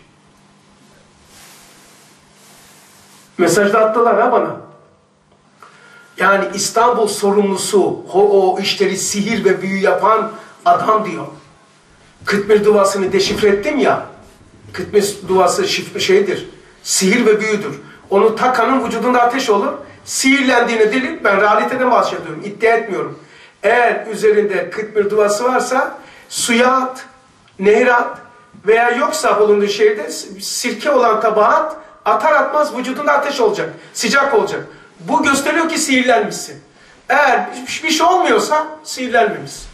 Mesajda attılar ha bana. Yani İstanbul sorumlusu o, o işleri sihir ve büyü yapan adam diyor. Kıtmir duasını deşifre ettim ya. Kıtmir duası şifre şeydir. Sihir ve büyüdür. Onu takanın vücudunda ateş olur. Sihirlendiğini delil, ben realiteden bahsediyorum. İddia etmiyorum. Eğer üzerinde kıtmir duası varsa suya at, nehre at veya yoksa bulunduğu şehirde sirke olan tabağa at, atar atmaz vücudunda ateş olacak. Sıcak olacak. Bu gösteriyor ki sihirlenmişsin. Eğer bir şey olmuyorsa sihirlenmemişsin.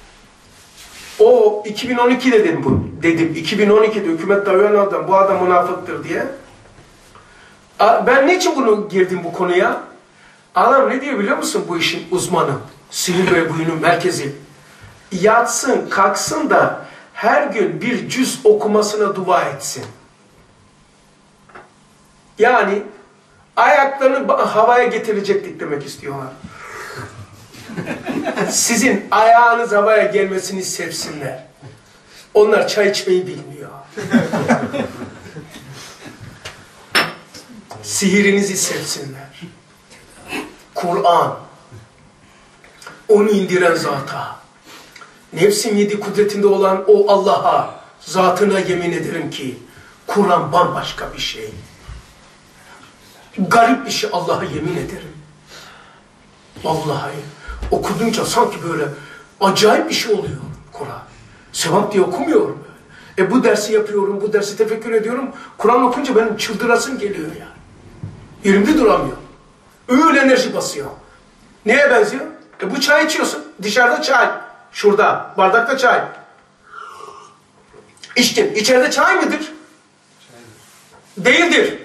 O iki bin on ikide dedim bu. Dedim iki bin on ikide hükümet davuyan adam, bu adam münafıktır diye. Ben niçin bunu girdim bu konuya? Adam ne diyor biliyor musun bu işin uzmanı? Sihir ve büyünün merkezi. Yatsın, kalksın da her gün bir cüz okumasına dua etsin. Yani ayaklarını havaya getirecektik demek istiyorlar. Sizin ayağınız havaya gelmesini sevsinler. Onlar çay içmeyi bilmiyor. Sihirinizi sevsinler. Kur'an, onu indiren zata, nefsim yedi kudretinde olan o Allah'a, zatına yemin ederim ki Kur'an bambaşka bir şey. Garip bir şey, Allah'a yemin ederim. Vallahi okudunca sanki böyle acayip bir şey oluyor Kur'an. Sevap diye okumuyorum böyle. E bu dersi yapıyorum, bu dersi tefekkür ediyorum. Kur'an okunca benim çıldırasım geliyor yani. Yerimde duramıyor. Öyle enerji basıyor. Neye benziyor? E bu çay içiyorsun. Dışarıda çay. Şurada bardakta çay. İçtin. İçeride çay mıdır? Değildir.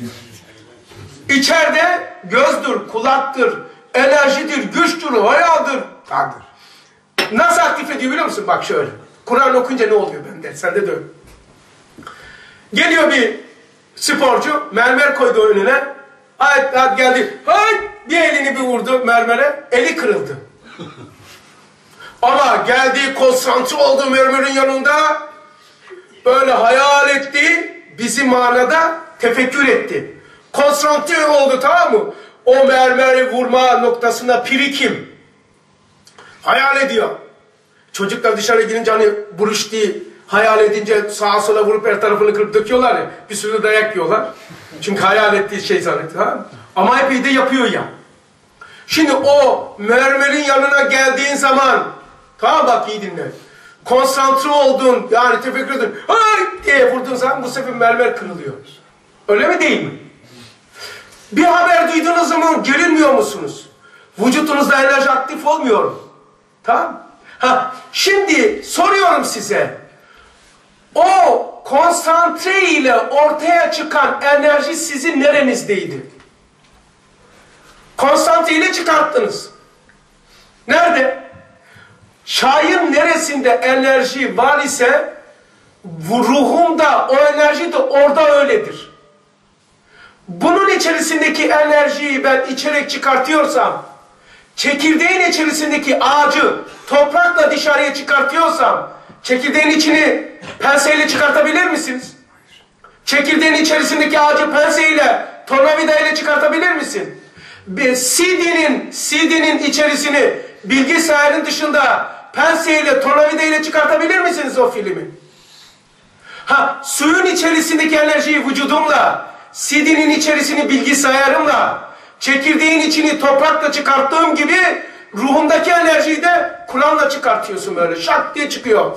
İçeride gözdür, kulaktır, enerjidir, güçtür, hayaldir. Vardır. Nasıl aktif ediyor biliyor musun? Bak şöyle. Kur'an okuyunca ne oluyor bende? Sende de öyle. Geliyor bir sporcu, mermer koydu önüne. Hayt hayt geldi. Hayt! Bir elini bir vurdu mermere. Eli kırıldı. Ama geldi, konsantre oldu mermerin yanında. Böyle hayal etti. Bizi manada tefekkür etti. Konsantre oldu, tamam mı? O mermeri vurma noktasında pirikim. Hayal ediyor. Çocuklar dışarı girince hani vuruş değil, hayal edince sağa sola vurup her tarafını kırıp döküyorlar ya. Bir sürü dayak yiyorlar. Çünkü hayal ettiği şey zannetti. Ha? Ama epey de yapıyor ya. Şimdi o mermerin yanına geldiğin zaman, tamam bak iyi dinle. Konsantre oldun, yani tefekkür edin. Hay diye vurduğun zaman bu sefer mermer kırılıyor. Öyle mi değil mi? Bir haber duyduğunuz zaman gerilmiyor musunuz? Vücudunuzda enerji aktif olmuyor mu? Tamam. Ha, şimdi soruyorum size. O konsantre ile ortaya çıkan enerji sizin nerenizdeydi? Konsantre ile çıkarttınız. Nerede? Çayın neresinde enerji var ise ruhumda o enerji de orada öyledir. Bunun içerisindeki enerjiyi ben içerek çıkartıyorsam, çekirdeğin içerisindeki ağacı toprakla dışarıya çıkartıyorsam, çekirdeğin içini penseyle çıkartabilir misiniz? Çekirdeğin içerisindeki ağacı penseyle, tornavidayla çıkartabilir misin? Bir C D'nin C D'nin içerisini bilgisayarın dışında penseyle, tornavidayla çıkartabilir misiniz o filmi? Ha, suyun içerisindeki enerjiyi vücudumla, C D'nin içerisini bilgisayarımla, çekirdeğin içini toprakla çıkarttığım gibi ruhumdaki enerjiyi de Kur'an'la çıkartıyorsun böyle. Şak diye çıkıyor.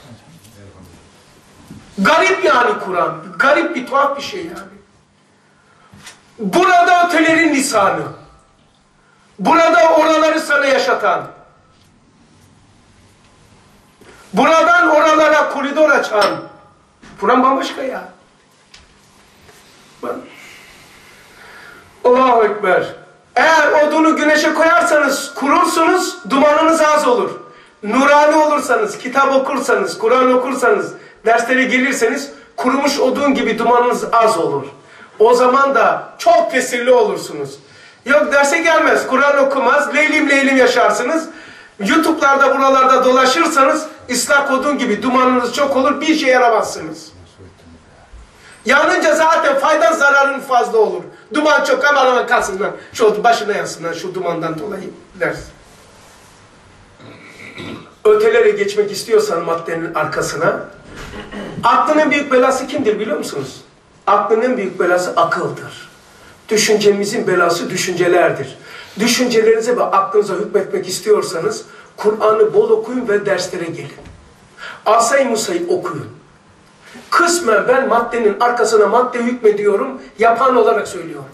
Garip yani Kur'an. Garip bir tuhaf bir şey yani. Burada ötelerin lisanı. Burada oraları sana yaşatan. Buradan oralara koridor açan. Kur'an bambaşka ya. Bak. Allahu Ekber. Eğer odunu güneşe koyarsanız, kurursunuz, dumanınız az olur. Nurani olursanız, kitap okursanız, Kur'an okursanız, derslere gelirseniz, kurumuş odun gibi dumanınız az olur. O zaman da çok tesirli olursunuz. Yok derse gelmez, Kur'an okumaz, leylim leylim yaşarsınız. YouTube'larda buralarda dolaşırsanız, ıslak odun gibi dumanınız çok olur, bir şey yaramazsınız. Yanınca zaten faydan zararın fazla olur. Duman çok, aman aman kalsınlar. Şu başına yansınlar şu dumandan dolayı dersin. Ötelere geçmek istiyorsan maddenin arkasına, aklın en büyük belası kimdir biliyor musunuz? Aklın en büyük belası akıldır. Düşüncemizin belası düşüncelerdir. Düşüncelerinize ve aklınıza hükmetmek istiyorsanız Kur'an'ı bol okuyun ve derslere gelin. Asay Musa'yı okuyun. Kısmen ben maddenin arkasına madde hükmediyorum, yapan olarak söylüyorum.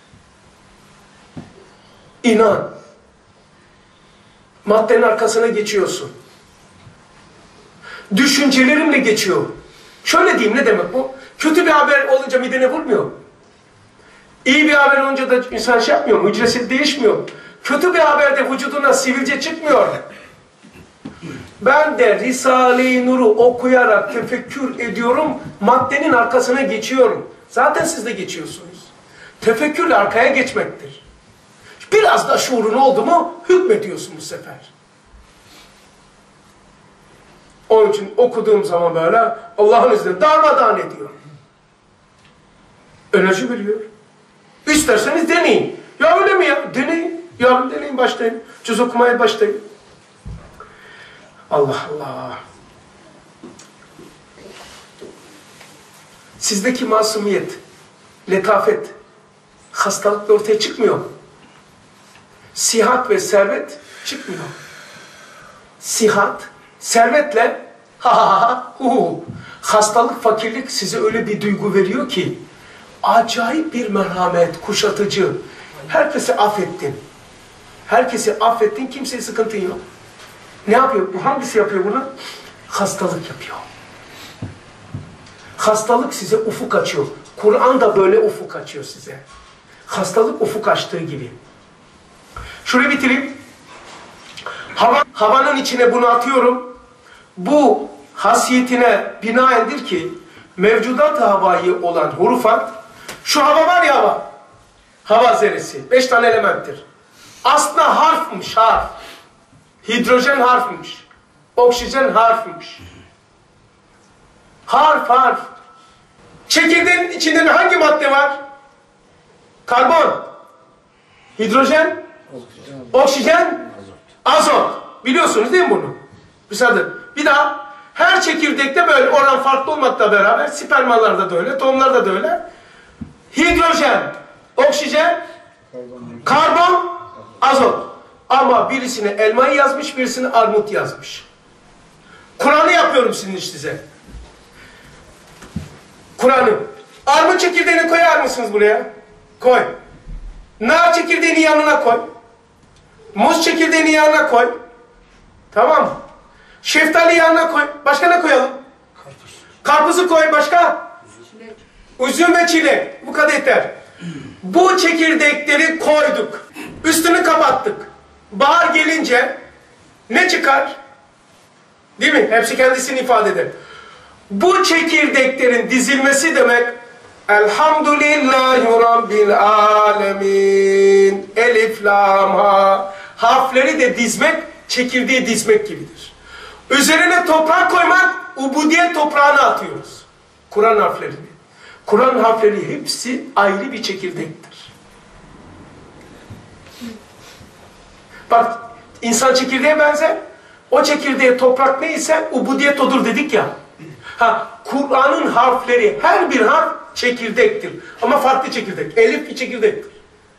İnan. Maddenin arkasına geçiyorsun. Düşüncelerimle geçiyor. Şöyle diyeyim, ne demek bu? Kötü bir haber olunca midene vurmuyor. İyi bir haber olunca da insan şey yapmıyor, hücresi değişmiyor. Kötü bir haberde vücuduna sivilce çıkmıyor. Ben de Risale-i Nur'u okuyarak tefekkür ediyorum, maddenin arkasına geçiyorum. Zaten siz de geçiyorsunuz. Tefekkürle arkaya geçmektir. Biraz da şuurun oldu mu hükmediyorsun bu sefer. Onun için okuduğum zaman böyle Allah'ın izniyle darmadağın ediyor. Enerji veriyor. İsterseniz deneyin. Ya öyle mi ya? Deneyin. Yarın deneyin, başlayın. Cüz okumaya başlayın. Allah Allah. Sizdeki masumiyet, letafet, hastalıkla ortaya çıkmıyor. Sihat ve servet çıkmıyor. Sihat, servetle ha ha ha hu, hastalık, fakirlik size öyle bir duygu veriyor ki acayip bir merhamet, kuşatıcı. Herkesi affettin. Herkesi affettin, kimseye sıkıntın yok. Ne yapıyor? Bu hangisi yapıyor bunu? Hastalık yapıyor. Hastalık size ufuk açıyor. Kur'an da böyle ufuk açıyor size. Hastalık ufuk açtığı gibi. Şurayı bitireyim. Hava, havanın içine bunu atıyorum. Bu hasiyetine binaendir ki mevcudat havayı olan hurufat, şu hava var ya hava, hava zerresi, beş tane elementtir. Aslında harfmiş, harf. Hidrojen harfmiş. Oksijen harfmiş. Harf, harf. Çekirdeğin içinde hangi madde var? Karbon. Hidrojen. Oksijen. Azot. Biliyorsunuz değil mi bunu? Müsaade. Bir daha. Her çekirdekte böyle oran farklı olmakla beraber spermalarda da öyle, tohumlarda da öyle. Hidrojen, oksijen, karbon, azot. Ama birisine elmayı yazmış, birisine armut yazmış. Kur'an'ı yapıyorum şimdi size. Kur'an'ı. Armut çekirdeğini koyar mısınız buraya? Koy. Nar çekirdeğini yanına koy. Muz çekirdeğini yanına koy. Tamam mı? Şeftali yanına koy. Başka ne koyalım? Karpuz. Karpuzu koy. Başka? Çilek. Üzüm ve çilek. Bu kadar yeter. Bu çekirdekleri koyduk. Üstünü kapattık. Bahar gelince ne çıkar? Değil mi? Hepsi kendisini ifade eder. Bu çekirdeklerin dizilmesi demek Elhamdülillahi Rabbil Alemin. Elif, lam, ha. Harfleri de dizmek, çekirdeği dizmek gibidir. Üzerine toprak koymak, ubudiyet toprağına atıyoruz. Kur'an harflerini. Kur'an harfleri hepsi ayrı bir çekirdektir. Bak, insan çekirdeğe benzer. O çekirdeğe toprak neyse ubudiyet odur dedik ya. Ha, Kur'an'ın harfleri, her bir harf çekirdektir. Ama farklı çekirdek. Elif bir çekirdektir.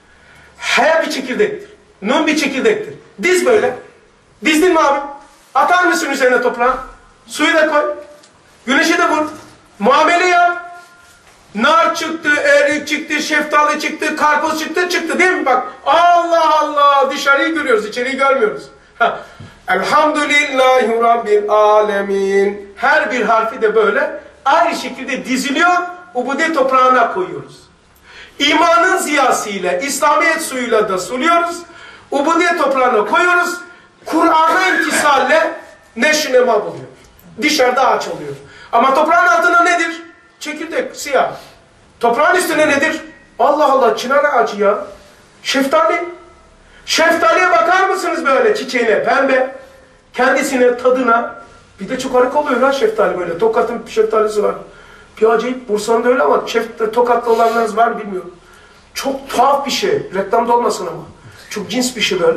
He bir çekirdektir. Nun bir çekirdektir. Diz böyle. Dizdin mi abi? Atar mısın üzerine toprağı? Suyu da koy. Güneşi de vur. Muamele yap. Nar çıktı, erik çıktı, şeftali çıktı, karpuz çıktı, çıktı değil mi? Bak. Allah Allah. Dışarıyı görüyoruz, içeriği görmüyoruz. Ha. Elhamdülillahi Rabbil Alemin. Her bir harfi de böyle aynı şekilde diziliyor. Ubudiyet toprağına koyuyoruz. İmanın ziyasıyla, İslamiyet suyuyla da suluyoruz. Ubudiyet toprağına koyuyoruz. Kur'an'a imtisalle neşnema buluyor. Dışarıda ağaç oluyor. Ama toprağın altında nedir? Çekirdek, siyah. Toprağın üstüne nedir? Allah Allah, çınar ağacı ya. Şeftali. Şeftaliye bakar mısınız böyle çiçeğine? Pembe. Kendisine, tadına. Bir de çok harika oluyor ha şeftali böyle. Tokat'ın şeftalisi var. Bir acayip, Bursa'nda öyle ama şeftali, Tokat'ta olanlarınız var mı bilmiyorum. Çok tuhaf bir şey. Reklamda olmasın ama. Çok cins bir şey böyle.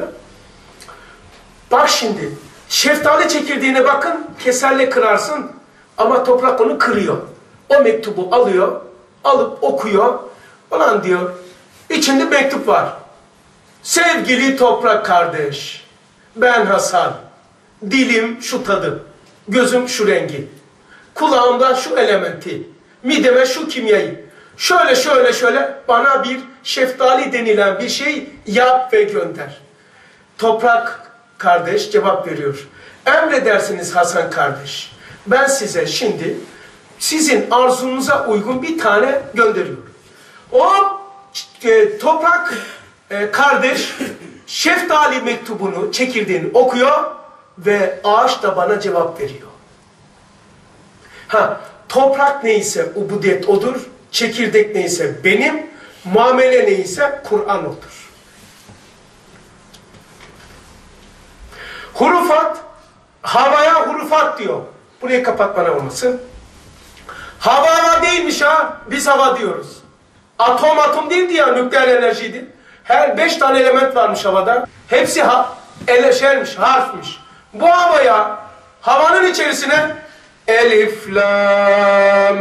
Bak şimdi. Şeftali çekirdeğine bakın. Keserle kırarsın. Ama toprak onu kırıyor. O mektubu alıyor. Alıp okuyor. Ulan diyor. İçinde mektup var. Sevgili toprak kardeş. Ben Hasan. Dilim şu tadı. Gözüm şu rengi. Kulağımda şu elementi. Mideme şu kimyayı. Şöyle şöyle şöyle bana bir şeftali denilen bir şey yap ve gönder. Toprak kardeş cevap veriyor. Emredersiniz Hasan kardeş. Ben size şimdi sizin arzunuza uygun bir tane gönderiyorum. O e, toprak e, kardeş şeftali mektubunu, çekirdeğini okuyor ve ağaç da bana cevap veriyor. Ha, toprak neyse ubudiyet odur, çekirdek neyse benim, muamele neyse Kur'an odur. Hurufat, havaya hurufat diyor. Burayı kapatmana olmasın. Hava hava değilmiş ha, biz hava diyoruz. Atom atom değildi ya, nükleer enerjiydi. Her beş tane element varmış havada. Hepsi ha, eleşermiş, harfmiş. Bu havaya, havanın içerisine elif, lam,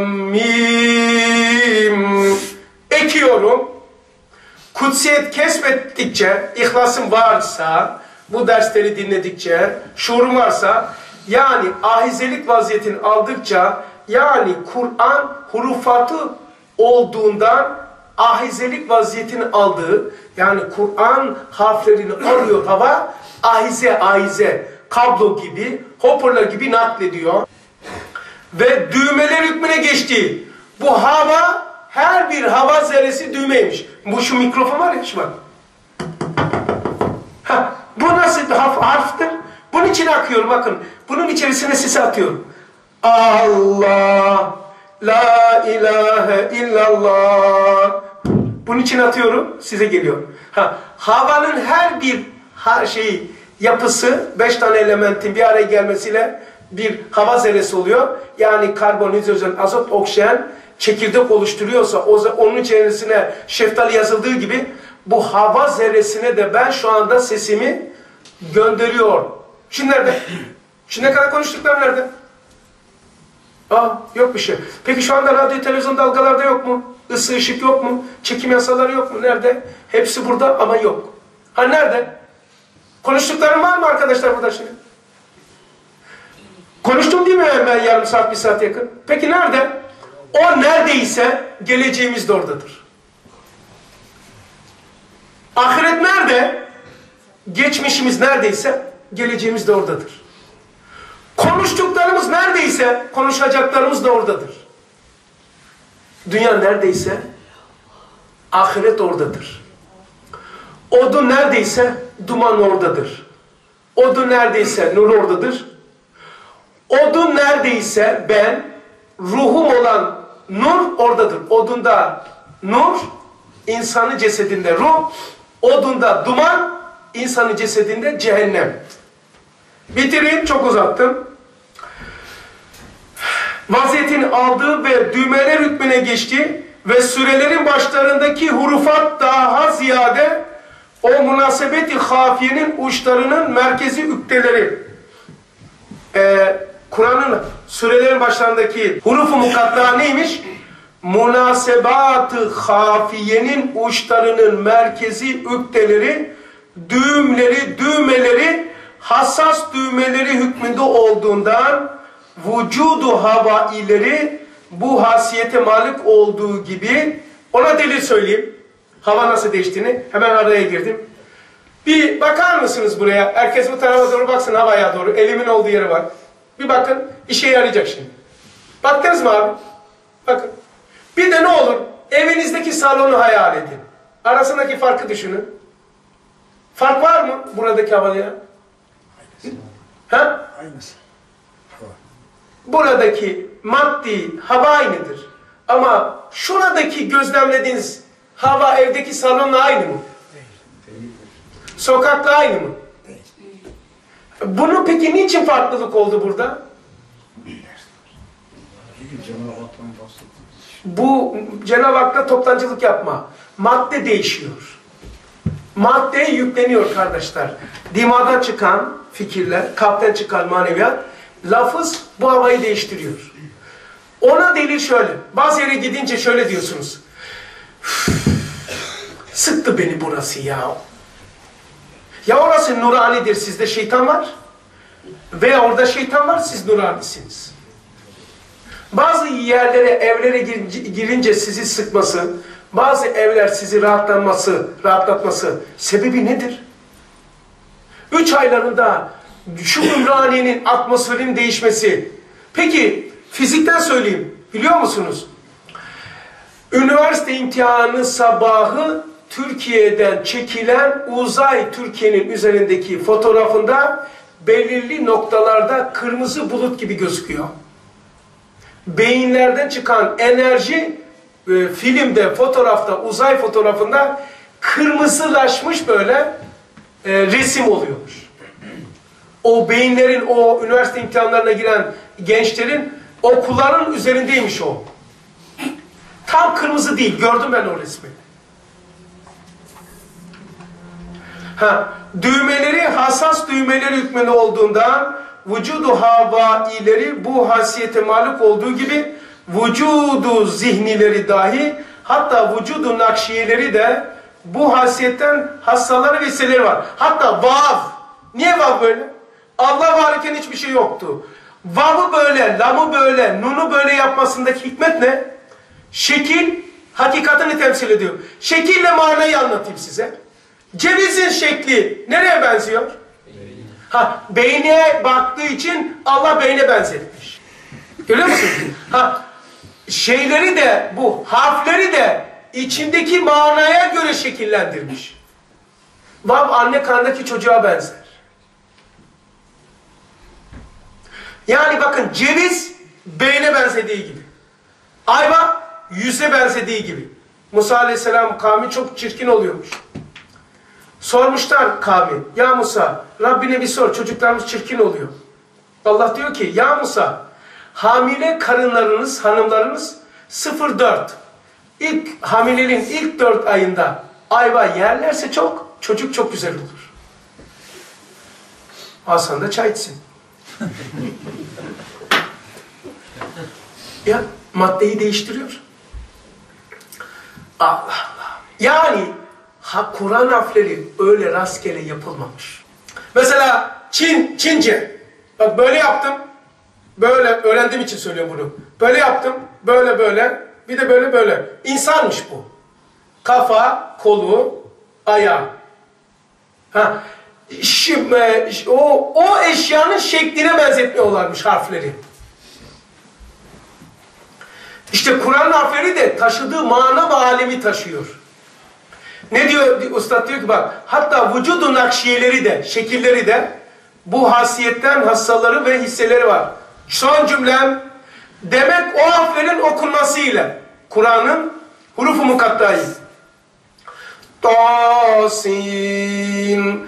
mim ekiyorum. Kutsiyet kesmettikçe, ihlasım varsa, bu dersleri dinledikçe, şuurum varsa, yani ahizelik vaziyetini aldıkça, yani Kur'an hurufatı olduğundan ahizelik vaziyetini aldığı, yani Kur'an harflerini alıyor hava, ahize, ahize, kablo gibi, hoparlör gibi naklediyor. Ve düğmeler hükmüne geçti. Bu hava, her bir hava zerresi düğmeymiş. Bu şu mikrofon var ya, şu bak. Ha, bu nasıl bir harf, harftir? Bunun için akıyor bakın. Bunun içerisine sesi atıyorum. Allah, la ilahe illallah. Bunun için atıyorum, size geliyor. Ha, havanın her bir her şeyi, yapısı, beş tane elementin bir araya gelmesiyle bir hava zerresi oluyor. Yani karbon, hidrojen, azot, oksijen çekirdek oluşturuyorsa, onun içerisine şeftali yazıldığı gibi bu hava zerresine de ben şu anda sesimi gönderiyor. Şimdi nerede? Şimdi ne kadar konuştuklarım nerede? Aa, yok bir şey. Peki şu anda radyo, televizyon dalgalarda yok mu? Isı, ışık yok mu? Çekim yasaları yok mu? Nerede? Hepsi burada ama yok. Ha nerede? Konuştuklarım var mı arkadaşlar burada şimdi? Konuştum değil mi ben yarım saat, bir saat yakın? Peki nerede? O neredeyse geleceğimiz de oradadır. Ahiret nerede? Geçmişimiz neredeyse geleceğimiz de oradadır. Konuştuklarımız neredeyse konuşacaklarımız da oradadır. Dünya neredeyse ahiret oradadır. Odun neredeyse duman oradadır. Odun neredeyse nur oradadır. Odun neredeyse ben, ruhum olan nur oradadır. Odunda nur, insanın cesedinde ruh, odunda duman, insanın cesedinde cehennem. Bitireyim, çok uzattım. Vaziyetini aldı ve düğmeler hükmüne geçti ve sürelerin başlarındaki hurufat daha ziyade o münasebeti hafiyenin uçlarının merkezi ükteleri. Ee, Kur'an'ın sürelerin başlarındaki hurufu mukatta neymiş? Münasebat-ı hafiyenin uçlarının merkezi ükteleri, düğümleri, düğmeleri, hassas düğmeleri hükmünde olduğundan vücudu havaileri bu hasiyete malik olduğu gibi, ona delil söyleyeyim. Hava nasıl değiştiğini hemen araya girdim. Bir bakar mısınız buraya? Herkes bu tarafa doğru baksın, havaya doğru. Elimin olduğu yere bak. Bir bakın, işe yarayacak şimdi. Baktınız mı abi? Bakın. Bir de ne olur? Evinizdeki salonu hayal edin. Arasındaki farkı düşünün. Fark var mı buradaki havaya? Ha? Aynısı. Buradaki maddi hava aynıdır. Ama şuradaki gözlemlediğiniz hava evdeki salonla aynı mı? Değil. Sokakla aynı mı? Değil. Bunun peki niçin farklılık oldu burada? Bu Cenab-ı Hak'la toptancılık yapma. Madde değişiyor. Maddeye yükleniyor kardeşler. Dimağdan çıkan fikirler, kalpten çıkan maneviyat, lafız bu havayı değiştiriyor. Ona delil şöyle. Bazı yere gidince şöyle diyorsunuz. Sıktı beni burası ya. Ya orası nuranidir, sizde şeytan var. Veya orada şeytan var, siz nuranisiniz. Bazı yerlere, evlere girince sizi sıkması, bazı evler sizi rahatlanması, rahatlatması sebebi nedir? Üç aylarında şu Ümraniye'nin atmosferinin değişmesi. Peki fizikten söyleyeyim, biliyor musunuz? Üniversite imtihanı sabahı Türkiye'den çekilen uzay Türkiye'nin üzerindeki fotoğrafında belirli noktalarda kırmızı bulut gibi gözüküyor. Beyinlerden çıkan enerji e, filmde, fotoğrafta, uzay fotoğrafında kırmızılaşmış böyle e, resim oluyormuş. O beyinlerin, o üniversite imtihanlarına giren gençlerin okulların üzerindeymiş o. Tam kırmızı değil, gördüm ben o resmi. Ha, düğmeleri hassas düğmeleri hükmünde olduğundan vücudu havaileri bu hasiyete malik olduğu gibi vücudu zihnileri dahi, hatta vücudu nakşiyeleri de bu hasiyetten hassaları ve hisseleri var. Hatta vav. Niye vav böyle? Allah varken hiçbir şey yoktu. Vav'ı böyle, lam'ı böyle, nun'u böyle yapmasındaki hikmet ne? Şekil hakikatini temsil ediyor. Şekille manayı anlatayım size. Cevizin şekli nereye benziyor? Ha, beyne baktığı için Allah beyne benzetmiş. Görüyor musun? Ha, şeyleri de, bu harfleri de içindeki manaya göre şekillendirmiş. Vav anne karnındaki çocuğa benzer. Yani bakın ceviz beyne benzediği gibi. Ayva yüze benzediği gibi. Musa Aleyhisselam kavmi çok çirkin oluyormuş. Sormuşlar kavmi, ya Musa Rabbine bir sor, çocuklarımız çirkin oluyor. Allah diyor ki, ya Musa hamile karınlarınız, hanımlarınız sıfır dört. İlk hamileliğin ilk dört ayında ayva yerlerse çok, çocuk çok güzel olur. Hasan da çay içsin. Ya maddeyi değiştiriyor. Allah Allah. Yani ha, Kur'an harfleri öyle rastgele yapılmamış. Mesela Çin, Çince. Bak böyle yaptım. Böyle öğrendiğim için söylüyorum bunu. Böyle yaptım. Böyle böyle. Bir de böyle böyle. İnsanmış bu. Kafa, kolu, ayağı. Ha, şimdi, o, o eşyanın şekline benzetmiyorlarmış harfleri. İşte Kur'an harfleri de taşıdığı mana ve alemi taşıyor. Ne diyor? Ustad diyor ki bak, hatta vücudu nakşiyeleri de, şekilleri de bu hasiyetten hassaları ve hisseleri var. Son cümlem, demek o harflerin okunmasıyla Kur'an'ın hurufu mukattayı. Tasin,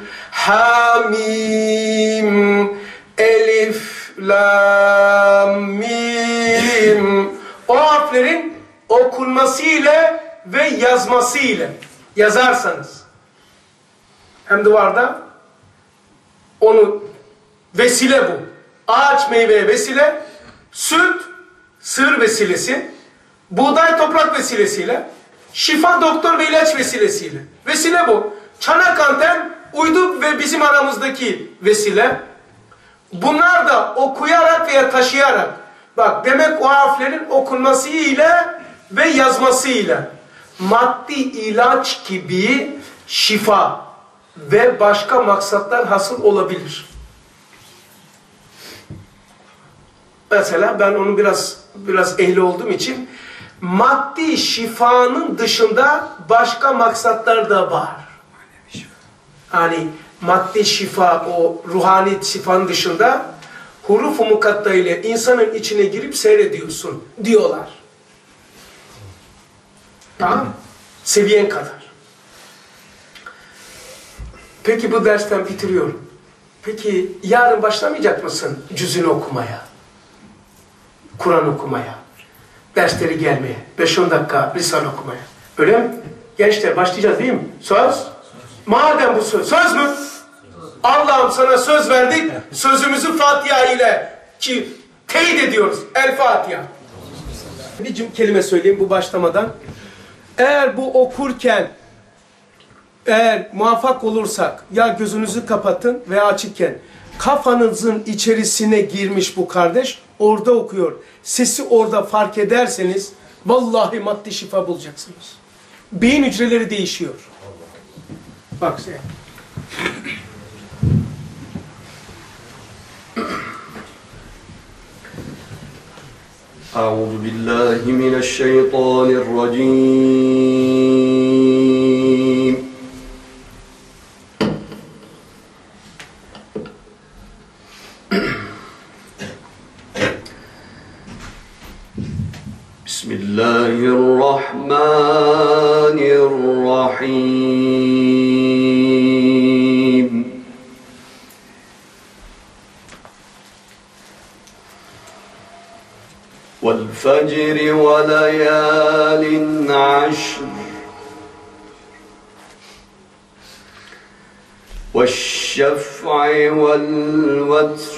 Hamim, Elif, Lam, Mim. O harflerin okunmasıyla ve yazmasıyla yazarsanız hem duvarda onu vesile bu. Ağaç meyveye vesile, süt sığır vesilesi, buğday toprak vesilesiyle, şifa doktor ve ilaç vesilesiyle. Vesile bu. Çanak anten uydu ve bizim aramızdaki vesile. Bunlar da okuyarak veya taşıyarak, bak demek o harflerin okunması ile ve yazması ile maddi ilaç gibi şifa ve başka maksatlar hasıl olabilir. Mesela ben onu biraz biraz ehli olduğum için maddi şifanın dışında başka maksatlar da var. Hani maddi şifa, o ruhani şifanın dışında huruf-u mukatta ile insanın içine girip seyrediyorsun diyorlar. Tamam? Seviyen kadar. Peki bu dersten bitiriyorum. Peki yarın başlamayacak mısın cüzünü okumaya? Kur'an okumaya? Dersleri gelmeye? beş on dakika lisan okumaya? Öyle mi? Gençler başlayacağız değil mi? Söz? Madem bu söz. Söz mü? Allah'ım sana söz verdik. Sözümüzü Fatiha ile ki teyit ediyoruz. El Fatiha. Bir kelime söyleyeyim bu başlamadan. Eğer bu okurken eğer muvaffak olursak ya gözünüzü kapatın veya açıkken kafanızın içerisine girmiş bu kardeş orada okuyor. Sesi orada fark ederseniz vallahi maddi şifa bulacaksınız. Beyin hücreleri değişiyor. Bak sen. أعوذ بالله من الشيطان الرجيم بسم الله الرحمن الرحيم والفجر وليال عشر والشفع والوتر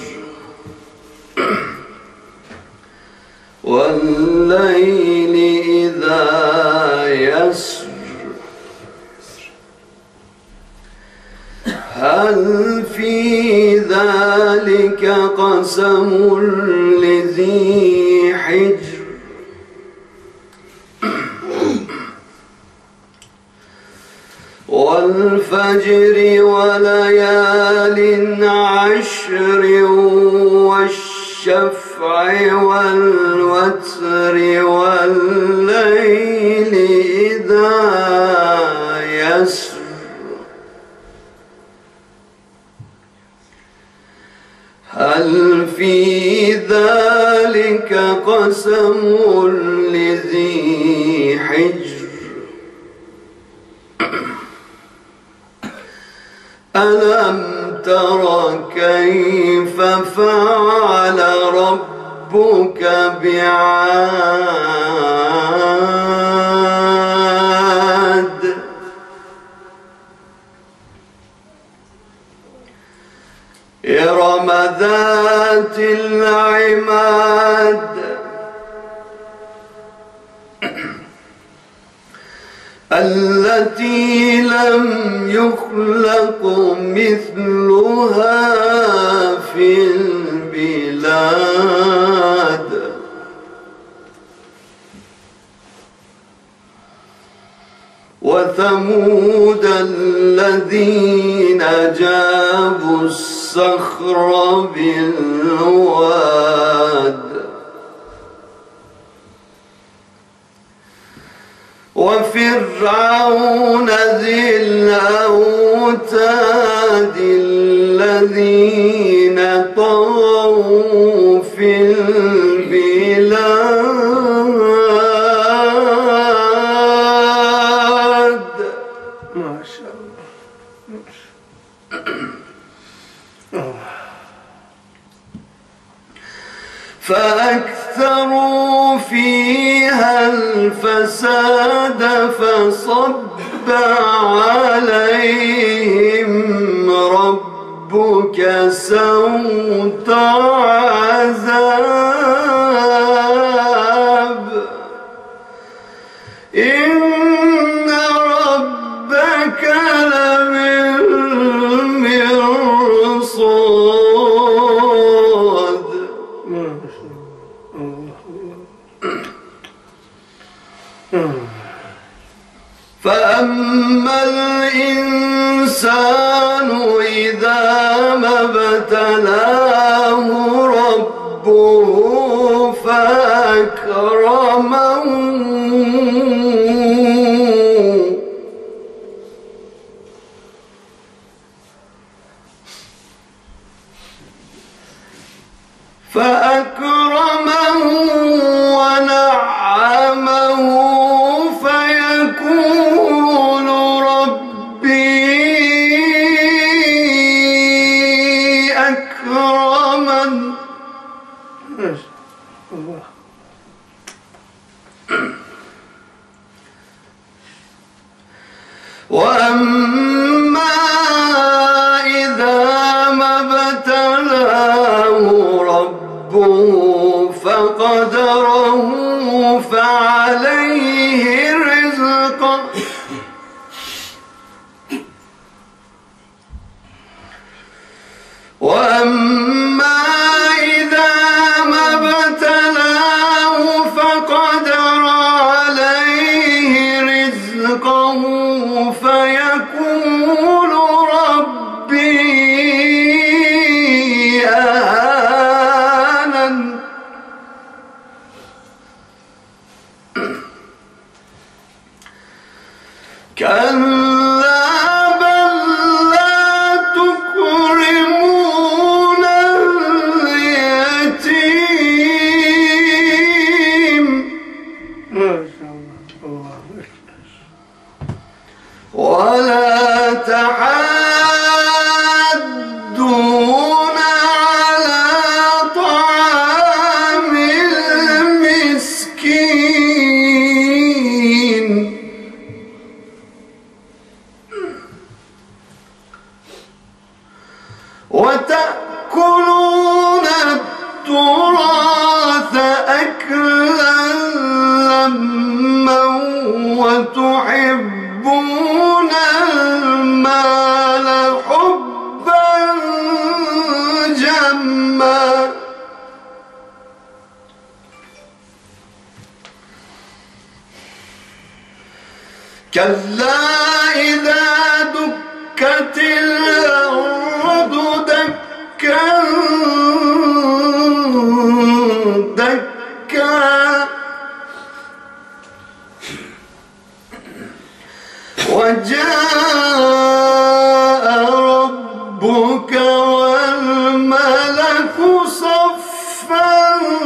والليل إذا يسر هل في ذلك قسم لذي حجر والفجر وليال عشر والشفع والوتر والليل إذا يسر هل في ذلك قسم لذي حجر ألم تر كيف فعل ربك بعاد إرم ذات العماد التي لم يخلق مثلها في البلاد وثمود الذين جابوا الصخر بالواد وفرعون ذي الأوتاد الذين طغوا في البلاد ما شاء الله. فأكثروا فيها الفساد فصب عليهم ربك سوط عذاب إن ربك لبالمرصاد فأما الإنسان إذا ما ابتلاه ربه فأكرمه فأكرمه ونعمه فيقول ربي أكرمن وأما إذا ما ابتلاه ربه فقدره فعليه رزقه وأما إذا ما ابتلاه فقدر عليه رزقه فيقول ربي أهانن كلا بل لا تكرمون اليتيم ما شاء الله. ولا تحاضون على طعام المسكين وتأكلون التراث أكلا لما وتحبون المال حبا جما كلا إذا ودكت الأرض دكا دكا وجاء ربك والملك صفا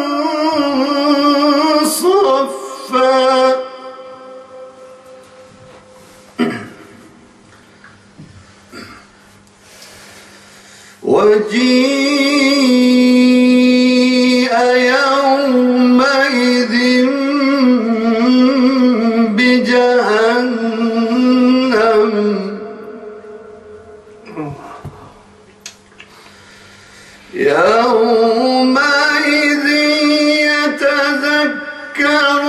صفا وجيء يومئذ بجهنم يومئذ يتذكر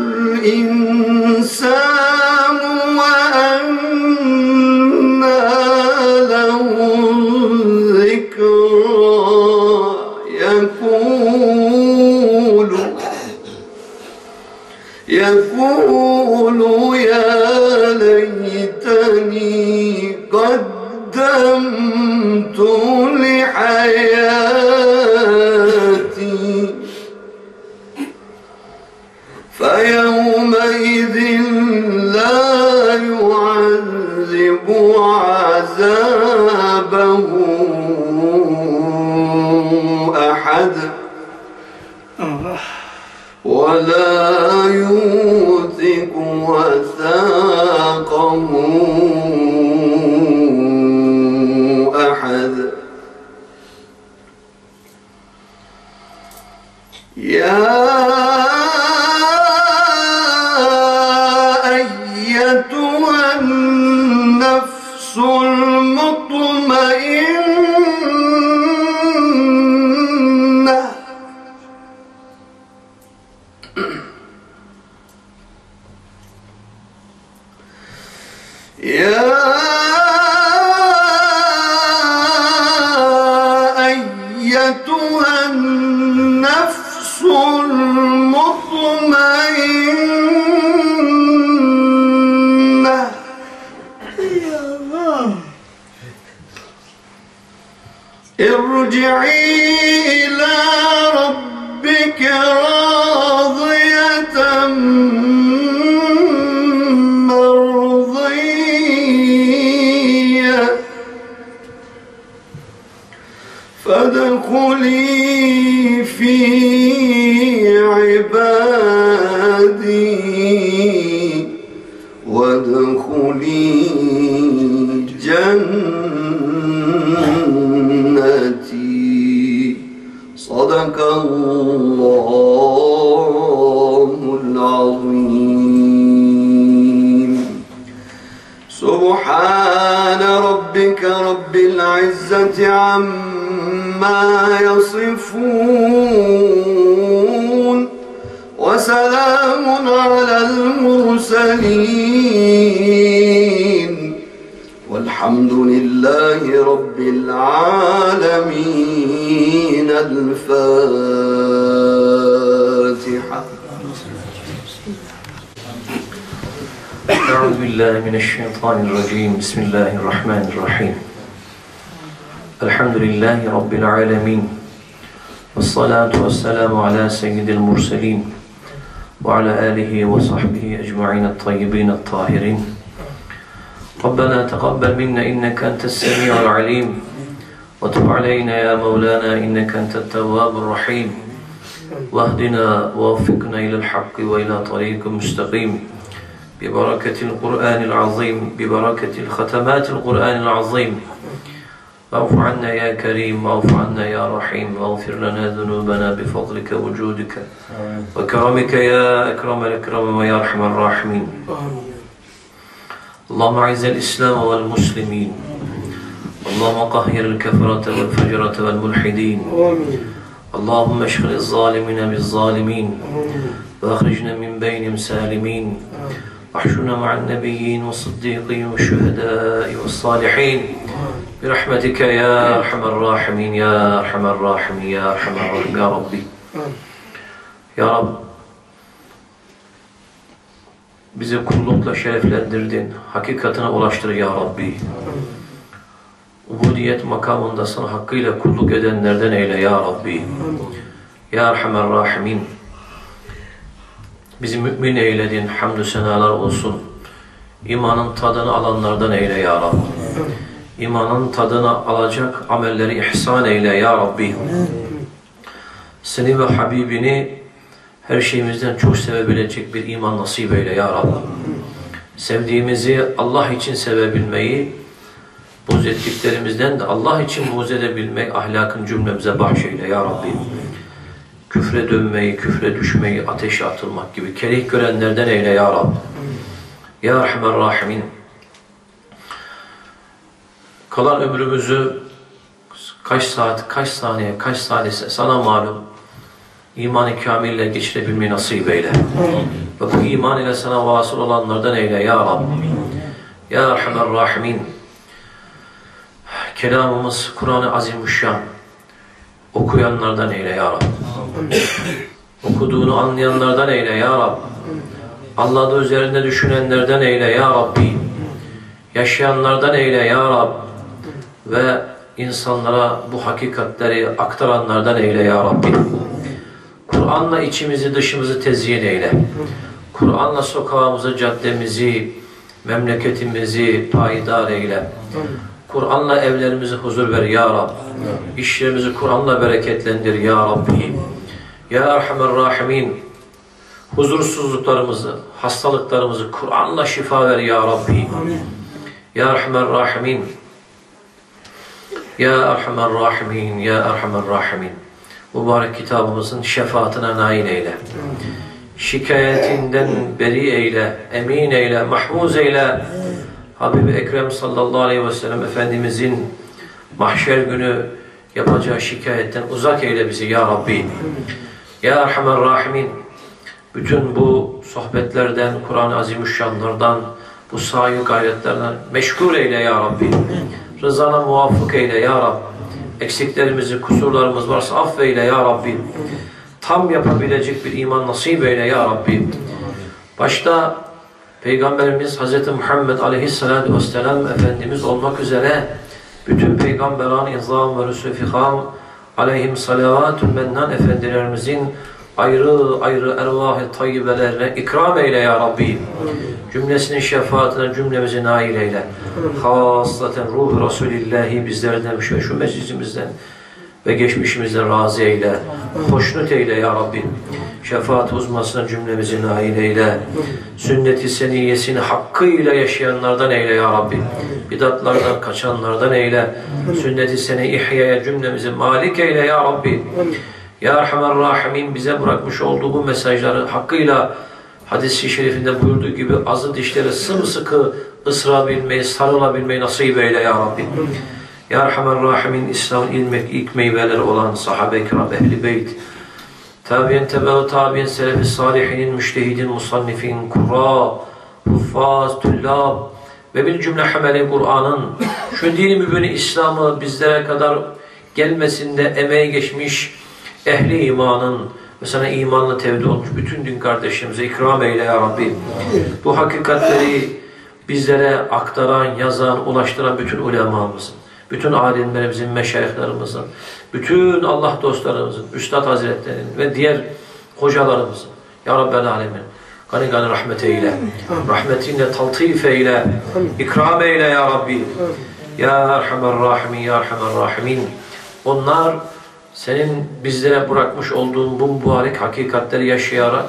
الإنسان وأنى له يقول يقول يا ليتني قدمت لحياتي فيومئذ لا يعذب عذابه أحد ولا يوثق وثاقه أحد يا أيتها النفس المطمئنة يا أيتها النفس المطمئنة ارجعي إلى ربك راضية مرضية فادخلي في عبادي وادخلي جنتي صدق الله العظيم. سبحان ربك رب العزة عما يصفون وسلام على المرسلين والحمد لله رب العالمين. الفاتحة. أعوذ بالله من الشيطان الرجيم. بسم الله الرحمن الرحيم. الحمد لله رب العالمين والصلاة والسلام على سيد المرسلين وعلى آله وصحبه أجمعين الطيبين الطاهرين. ربنا تقبل منا إنك أنت السميع العليم وتب علينا يا مولانا إنك أنت التواب الرحيم واهدنا ووفقنا إلى الحق وإلى طريق مستقيم ببركة القرآن العظيم ببركة الختمات القرآن العظيم. واعف عنا يا كريم واعف عنا يا رحيم واغفر لنا ذنوبنا بفضلك وجودك وكرمك يا أكرم الأكرم ويا أرحم الراحمين. اللهم أعز الإسلام والمسلمين اللهم قهر الكفرة والفجرة والملحدين اللهم اشغل الظالمين بالظالمين وأخرجنا من بينهم سالمين واحشرنا مع النبيين والصديقين والشهداء والصالحين برحمتك يا أرحم الراحمين يا أرحم الراحمين يا أرحم الراحمين يا ربي يا Rab, bizi kullukla şereflendirdin, hakikatine ulaştır ya Rabbi. ubudiyet makamında sana hakkıyla kulluk edenlerden eyle ya Rabbi. Ya Erhamer Rahimin. Bizi mümin eyledin, hamdü senalar olsun. İmanın tadını alanlardan eyle ya Rabbi. İmanın tadını alacak amelleri ihsan eyle ya Rabbi. Seni ve Habibini her şeyimizden çok sevebilecek bir iman nasip eyle ya Rabbi. Sevdiğimizi Allah için sevebilmeyi, buğz ettiklerimizden de Allah için buğz edebilmek ahlakın cümlemize bahşeyle ya Rabbi. Küfre dönmeyi, küfre düşmeyi, ateşe atılmak gibi kerih görenlerden eyle ya Rabbi. Ya Erhamer Rahimin. Kalan ömrümüzü kaç saat, kaç saniye, kaç saniyesi sana malum iman-ı kamille geçirebilmeyi nasip eyle. Ve bu iman ile sana vasıl olanlardan eyle ya Rabbi. Ya Erhamer Rahimin. Kelamımız Kur'an-ı Azimüşşan. Okuyanlardan eyle ya Rabbi. Okuduğunu anlayanlardan eyle ya Rabbi. Allah'ın üzerinde düşünenlerden eyle ya Rabbi. Yaşayanlardan eyle ya Rabbi. Ve insanlara bu hakikatleri aktaranlardan eyle ya Rabbi. Kur'an'la içimizi dışımızı tezyin eyle. Kur'an'la sokağımızı, caddemizi, memleketimizi payidar eyle. Kur'an'la evlerimizi huzur ver ya Rabbi. İşlerimizi Kur'an'la bereketlendir ya Rabbi. Ya Erhamer Rahimin. Huzursuzluklarımızı, hastalıklarımızı Kur'an'la şifa ver ya Rabbi. Ya Erhamer Rahimin. Ya Erhamer Rahimin. Ya Erhamer Rahimin. Mübarek kitabımızın şefaatine nail eyle. Şikayetinden beri eyle, emin eyle, mahfuz eyle. Habib-i Ekrem sallallahu aleyhi ve sellem Efendimizin mahşer günü yapacağı şikayetten uzak eyle bizi ya Rabbi. Ya Erhamer Rahimin. Bütün bu sohbetlerden, Kur'an-ı Azimüşşanlardan, bu sahi gayretlerden meşgul eyle ya Rabbi. Rızana muvaffak eyle ya Rabbi. Eksiklerimizi, kusurlarımız varsa affeyle ya Rabbi. Tam yapabilecek bir iman nasip eyle ya Rabbi. Başta Peygamberimiz Hz. Muhammed Aleyhisselatü Vesselam Efendimiz olmak üzere bütün peygamberan, izam ve rüsûl-i fikam aleyhim salavatü mennan efendilerimizin ayrı ayrı ervah-ı tayyibelerine ikram eyle ya Rabbi. Cümlesinin şefaatine cümlemizi nail eyle. Hasaten ruh-u Resulillahi bizlerden şu, şu meclisimizden ve geçmişimizden razı eyle. Hoşnut eyle ya Rabbi. Şefaat uzmasına cümlemizi nail eyle. Sünnet-i seniyyesini hakkıyla yaşayanlardan eyle ya Rabbi. Bidatlardan kaçanlardan eyle. Sünnet-i seni ihyaya cümlemizi malik eyle ya Rabbi. Ya Erhamer Rahimin bize bırakmış olduğu bu mesajları hakkıyla hadis-i şerifinde buyurduğu gibi azı dişleri sımsıkı ısırabilmeyi, sarılabilmeyi nasip eyle ya Rabbi. Ya Erhamer Rahimin İslam'ın ilmek ilk meyveleri olan sahabe-i kiram, ehl-i beyt, tabi'in tebe-u tabi'in selefi salihinin, müştehidin, musannifin, kurra, huffaz, tüllab ve bir cümle hameli Kur'an'ın şu dini mübini İslam'ı bizlere kadar gelmesinde emeği geçmiş ehli imanın ve sana imanla tevdi olmuş bütün din kardeşlerimize ikram eyle ya Rabbi. Bu hakikatleri bizlere aktaran, yazan, ulaştıran bütün ulemamızın, bütün alimlerimizin, meşayihlerimizin, bütün Allah dostlarımızın, Üstad Hazretlerinin ve diğer hocalarımızın ya Rabbel Alemin gani gani rahmet eyle, rahmetinle taltif eyle, ikram eyle ya Rabbi. Ya Erhamer Rahimin, Ya Erhamer Rahimin. Onlar senin bizlere bırakmış olduğun bu mübarek hakikatleri yaşayarak,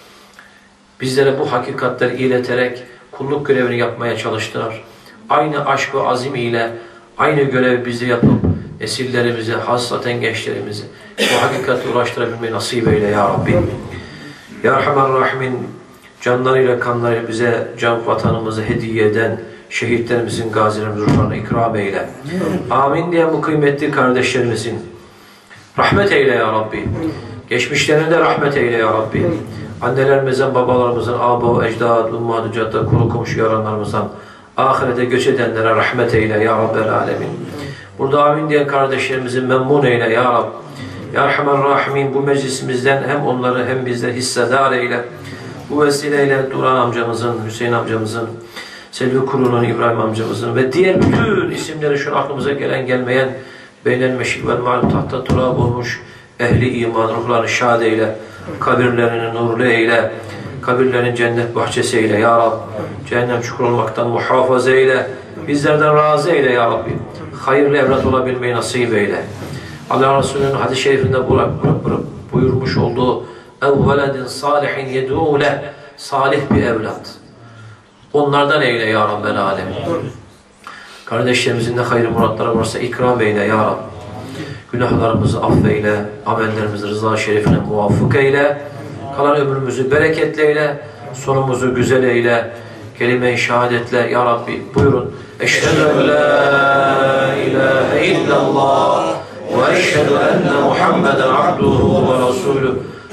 bizlere bu hakikatleri ileterek kulluk görevini yapmaya çalıştılar. Aynı aşk ve azim ile aynı görevi bize yapıp nesillerimizi, hassaten gençlerimizi bu hakikate ulaştırabilmeyi nasip eyle ya Rabbi. Ya Erhamer Rahimin canlarıyla kanlarıyla bize can vatanımızı hediye eden şehitlerimizin, gazilerimizin ruhlarına ikram eyle. Amin diye bu kıymetli kardeşlerimizin rahmet eyle ya Rabbi. Geçmişlerine de rahmet eyle ya Rabbi. Annelerimizden, babalarımızdan, âbâ-u ecdâd, ummat-ı cadda, kulu komşu yaranlarımızdan ahirete göç edenlere rahmet eyle ya Rabbel Alemin. Burada amin diyen kardeşlerimizi memnun eyle ya Rabbi. Ya Erhamer Rahimin bu meclisimizden hem onları hem bizleri hissedar eyle. Bu vesileyle Duran amcamızın, Hüseyin amcamızın, Selvi Kuru'nun, İbrahim amcamızın ve diğer bütün isimleri şu aklımıza gelen gelmeyen beynel meşrik ve malum tahta turab olmuş ehli iman ruhlarını şad eyle, kabirlerini nurlu eyle, kabirlerin cennet bahçesi eyle ya Rab. Cehennem çukur olmaktan muhafaza eyle. Bizlerden razı eyle ya Rabbi. Hayırlı evlat olabilmeyi nasip eyle. Allah Resulü'nün hadis-i şerifinde bırak, bırak, bırak, buyurmuş olduğu evveledin salihin yed'û leh, salih bir evlat. Onlardan eyle ya Rabbel alemin. Kardeşlerimizin de hayır muratları varsa ikram eyle ya Rab. Günahlarımızı affeyle, amellerimizi rıza şerifine muvaffak eyle. Kalan ömrümüzü bereketli eyle, sonumuzu güzel eyle. Kelime-i şehadetle ya Rabbi buyurun. Eşhedü en la ilahe illallah ve eşhedü enne Muhammeden abduhu ve resulüh.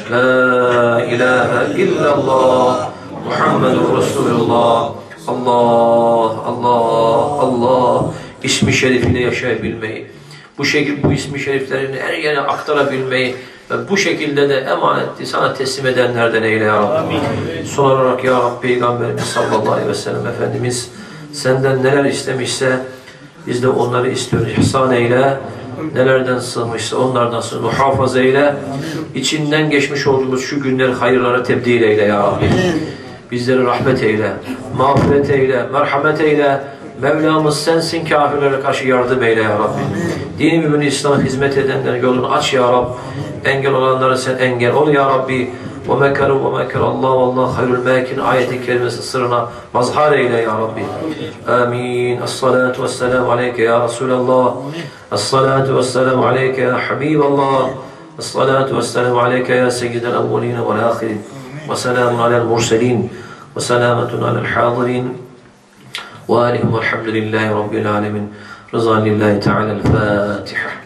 La ilahe illallah Muhammedun Resulullah. Allah, Allah, Allah ismi şerifiyle yaşayabilmeyi, bu şekilde bu ismi şeriflerini her yere aktarabilmeyi ve bu şekilde de emaneti sana teslim edenlerden eyle ya Rabbi. Son olarak ya Rabbi Peygamberimiz sallallahu aleyhi ve sellem Efendimiz senden neler istemişse biz de onları istiyoruz. İhsan eyle. Nelerden sığmışsa onlardan sığ, muhafaza eyle. İçinden geçmiş olduğumuz şu günleri hayırlara tebdil eyle ya Rabbi. Bizleri rahmet eyle, mağfiret eyle, merhamet eyle. Mevlamız sensin, kafirlere karşı yardım eyle ya Rabbi. Dini mübini İslam'a hizmet edenlerin yolunu aç ya Rabbi. Engel olanlara sen engel ol ya Rabbi. وَمَكَرُوا وَمَكَرَ اللّٰهُ وَاللّٰهُ خَيْرُ الْمَاكِرِ ayet-i kerimesi sırrına mazhar eyle ya Rabbi. Amin. Es-salatu vesselamu aleyke ya Resulallah. Es-salatu vesselamu aleyke ya Habiballah. Es-salatu vesselamu aleyke ya seyyidel evveline vel ahirin. Ve selamun alel murselin. Ve selametun alel hadirin. Ve alihim velhamdülillahi rabbil alemin. Rızan lillahi teala'l-Fatiha.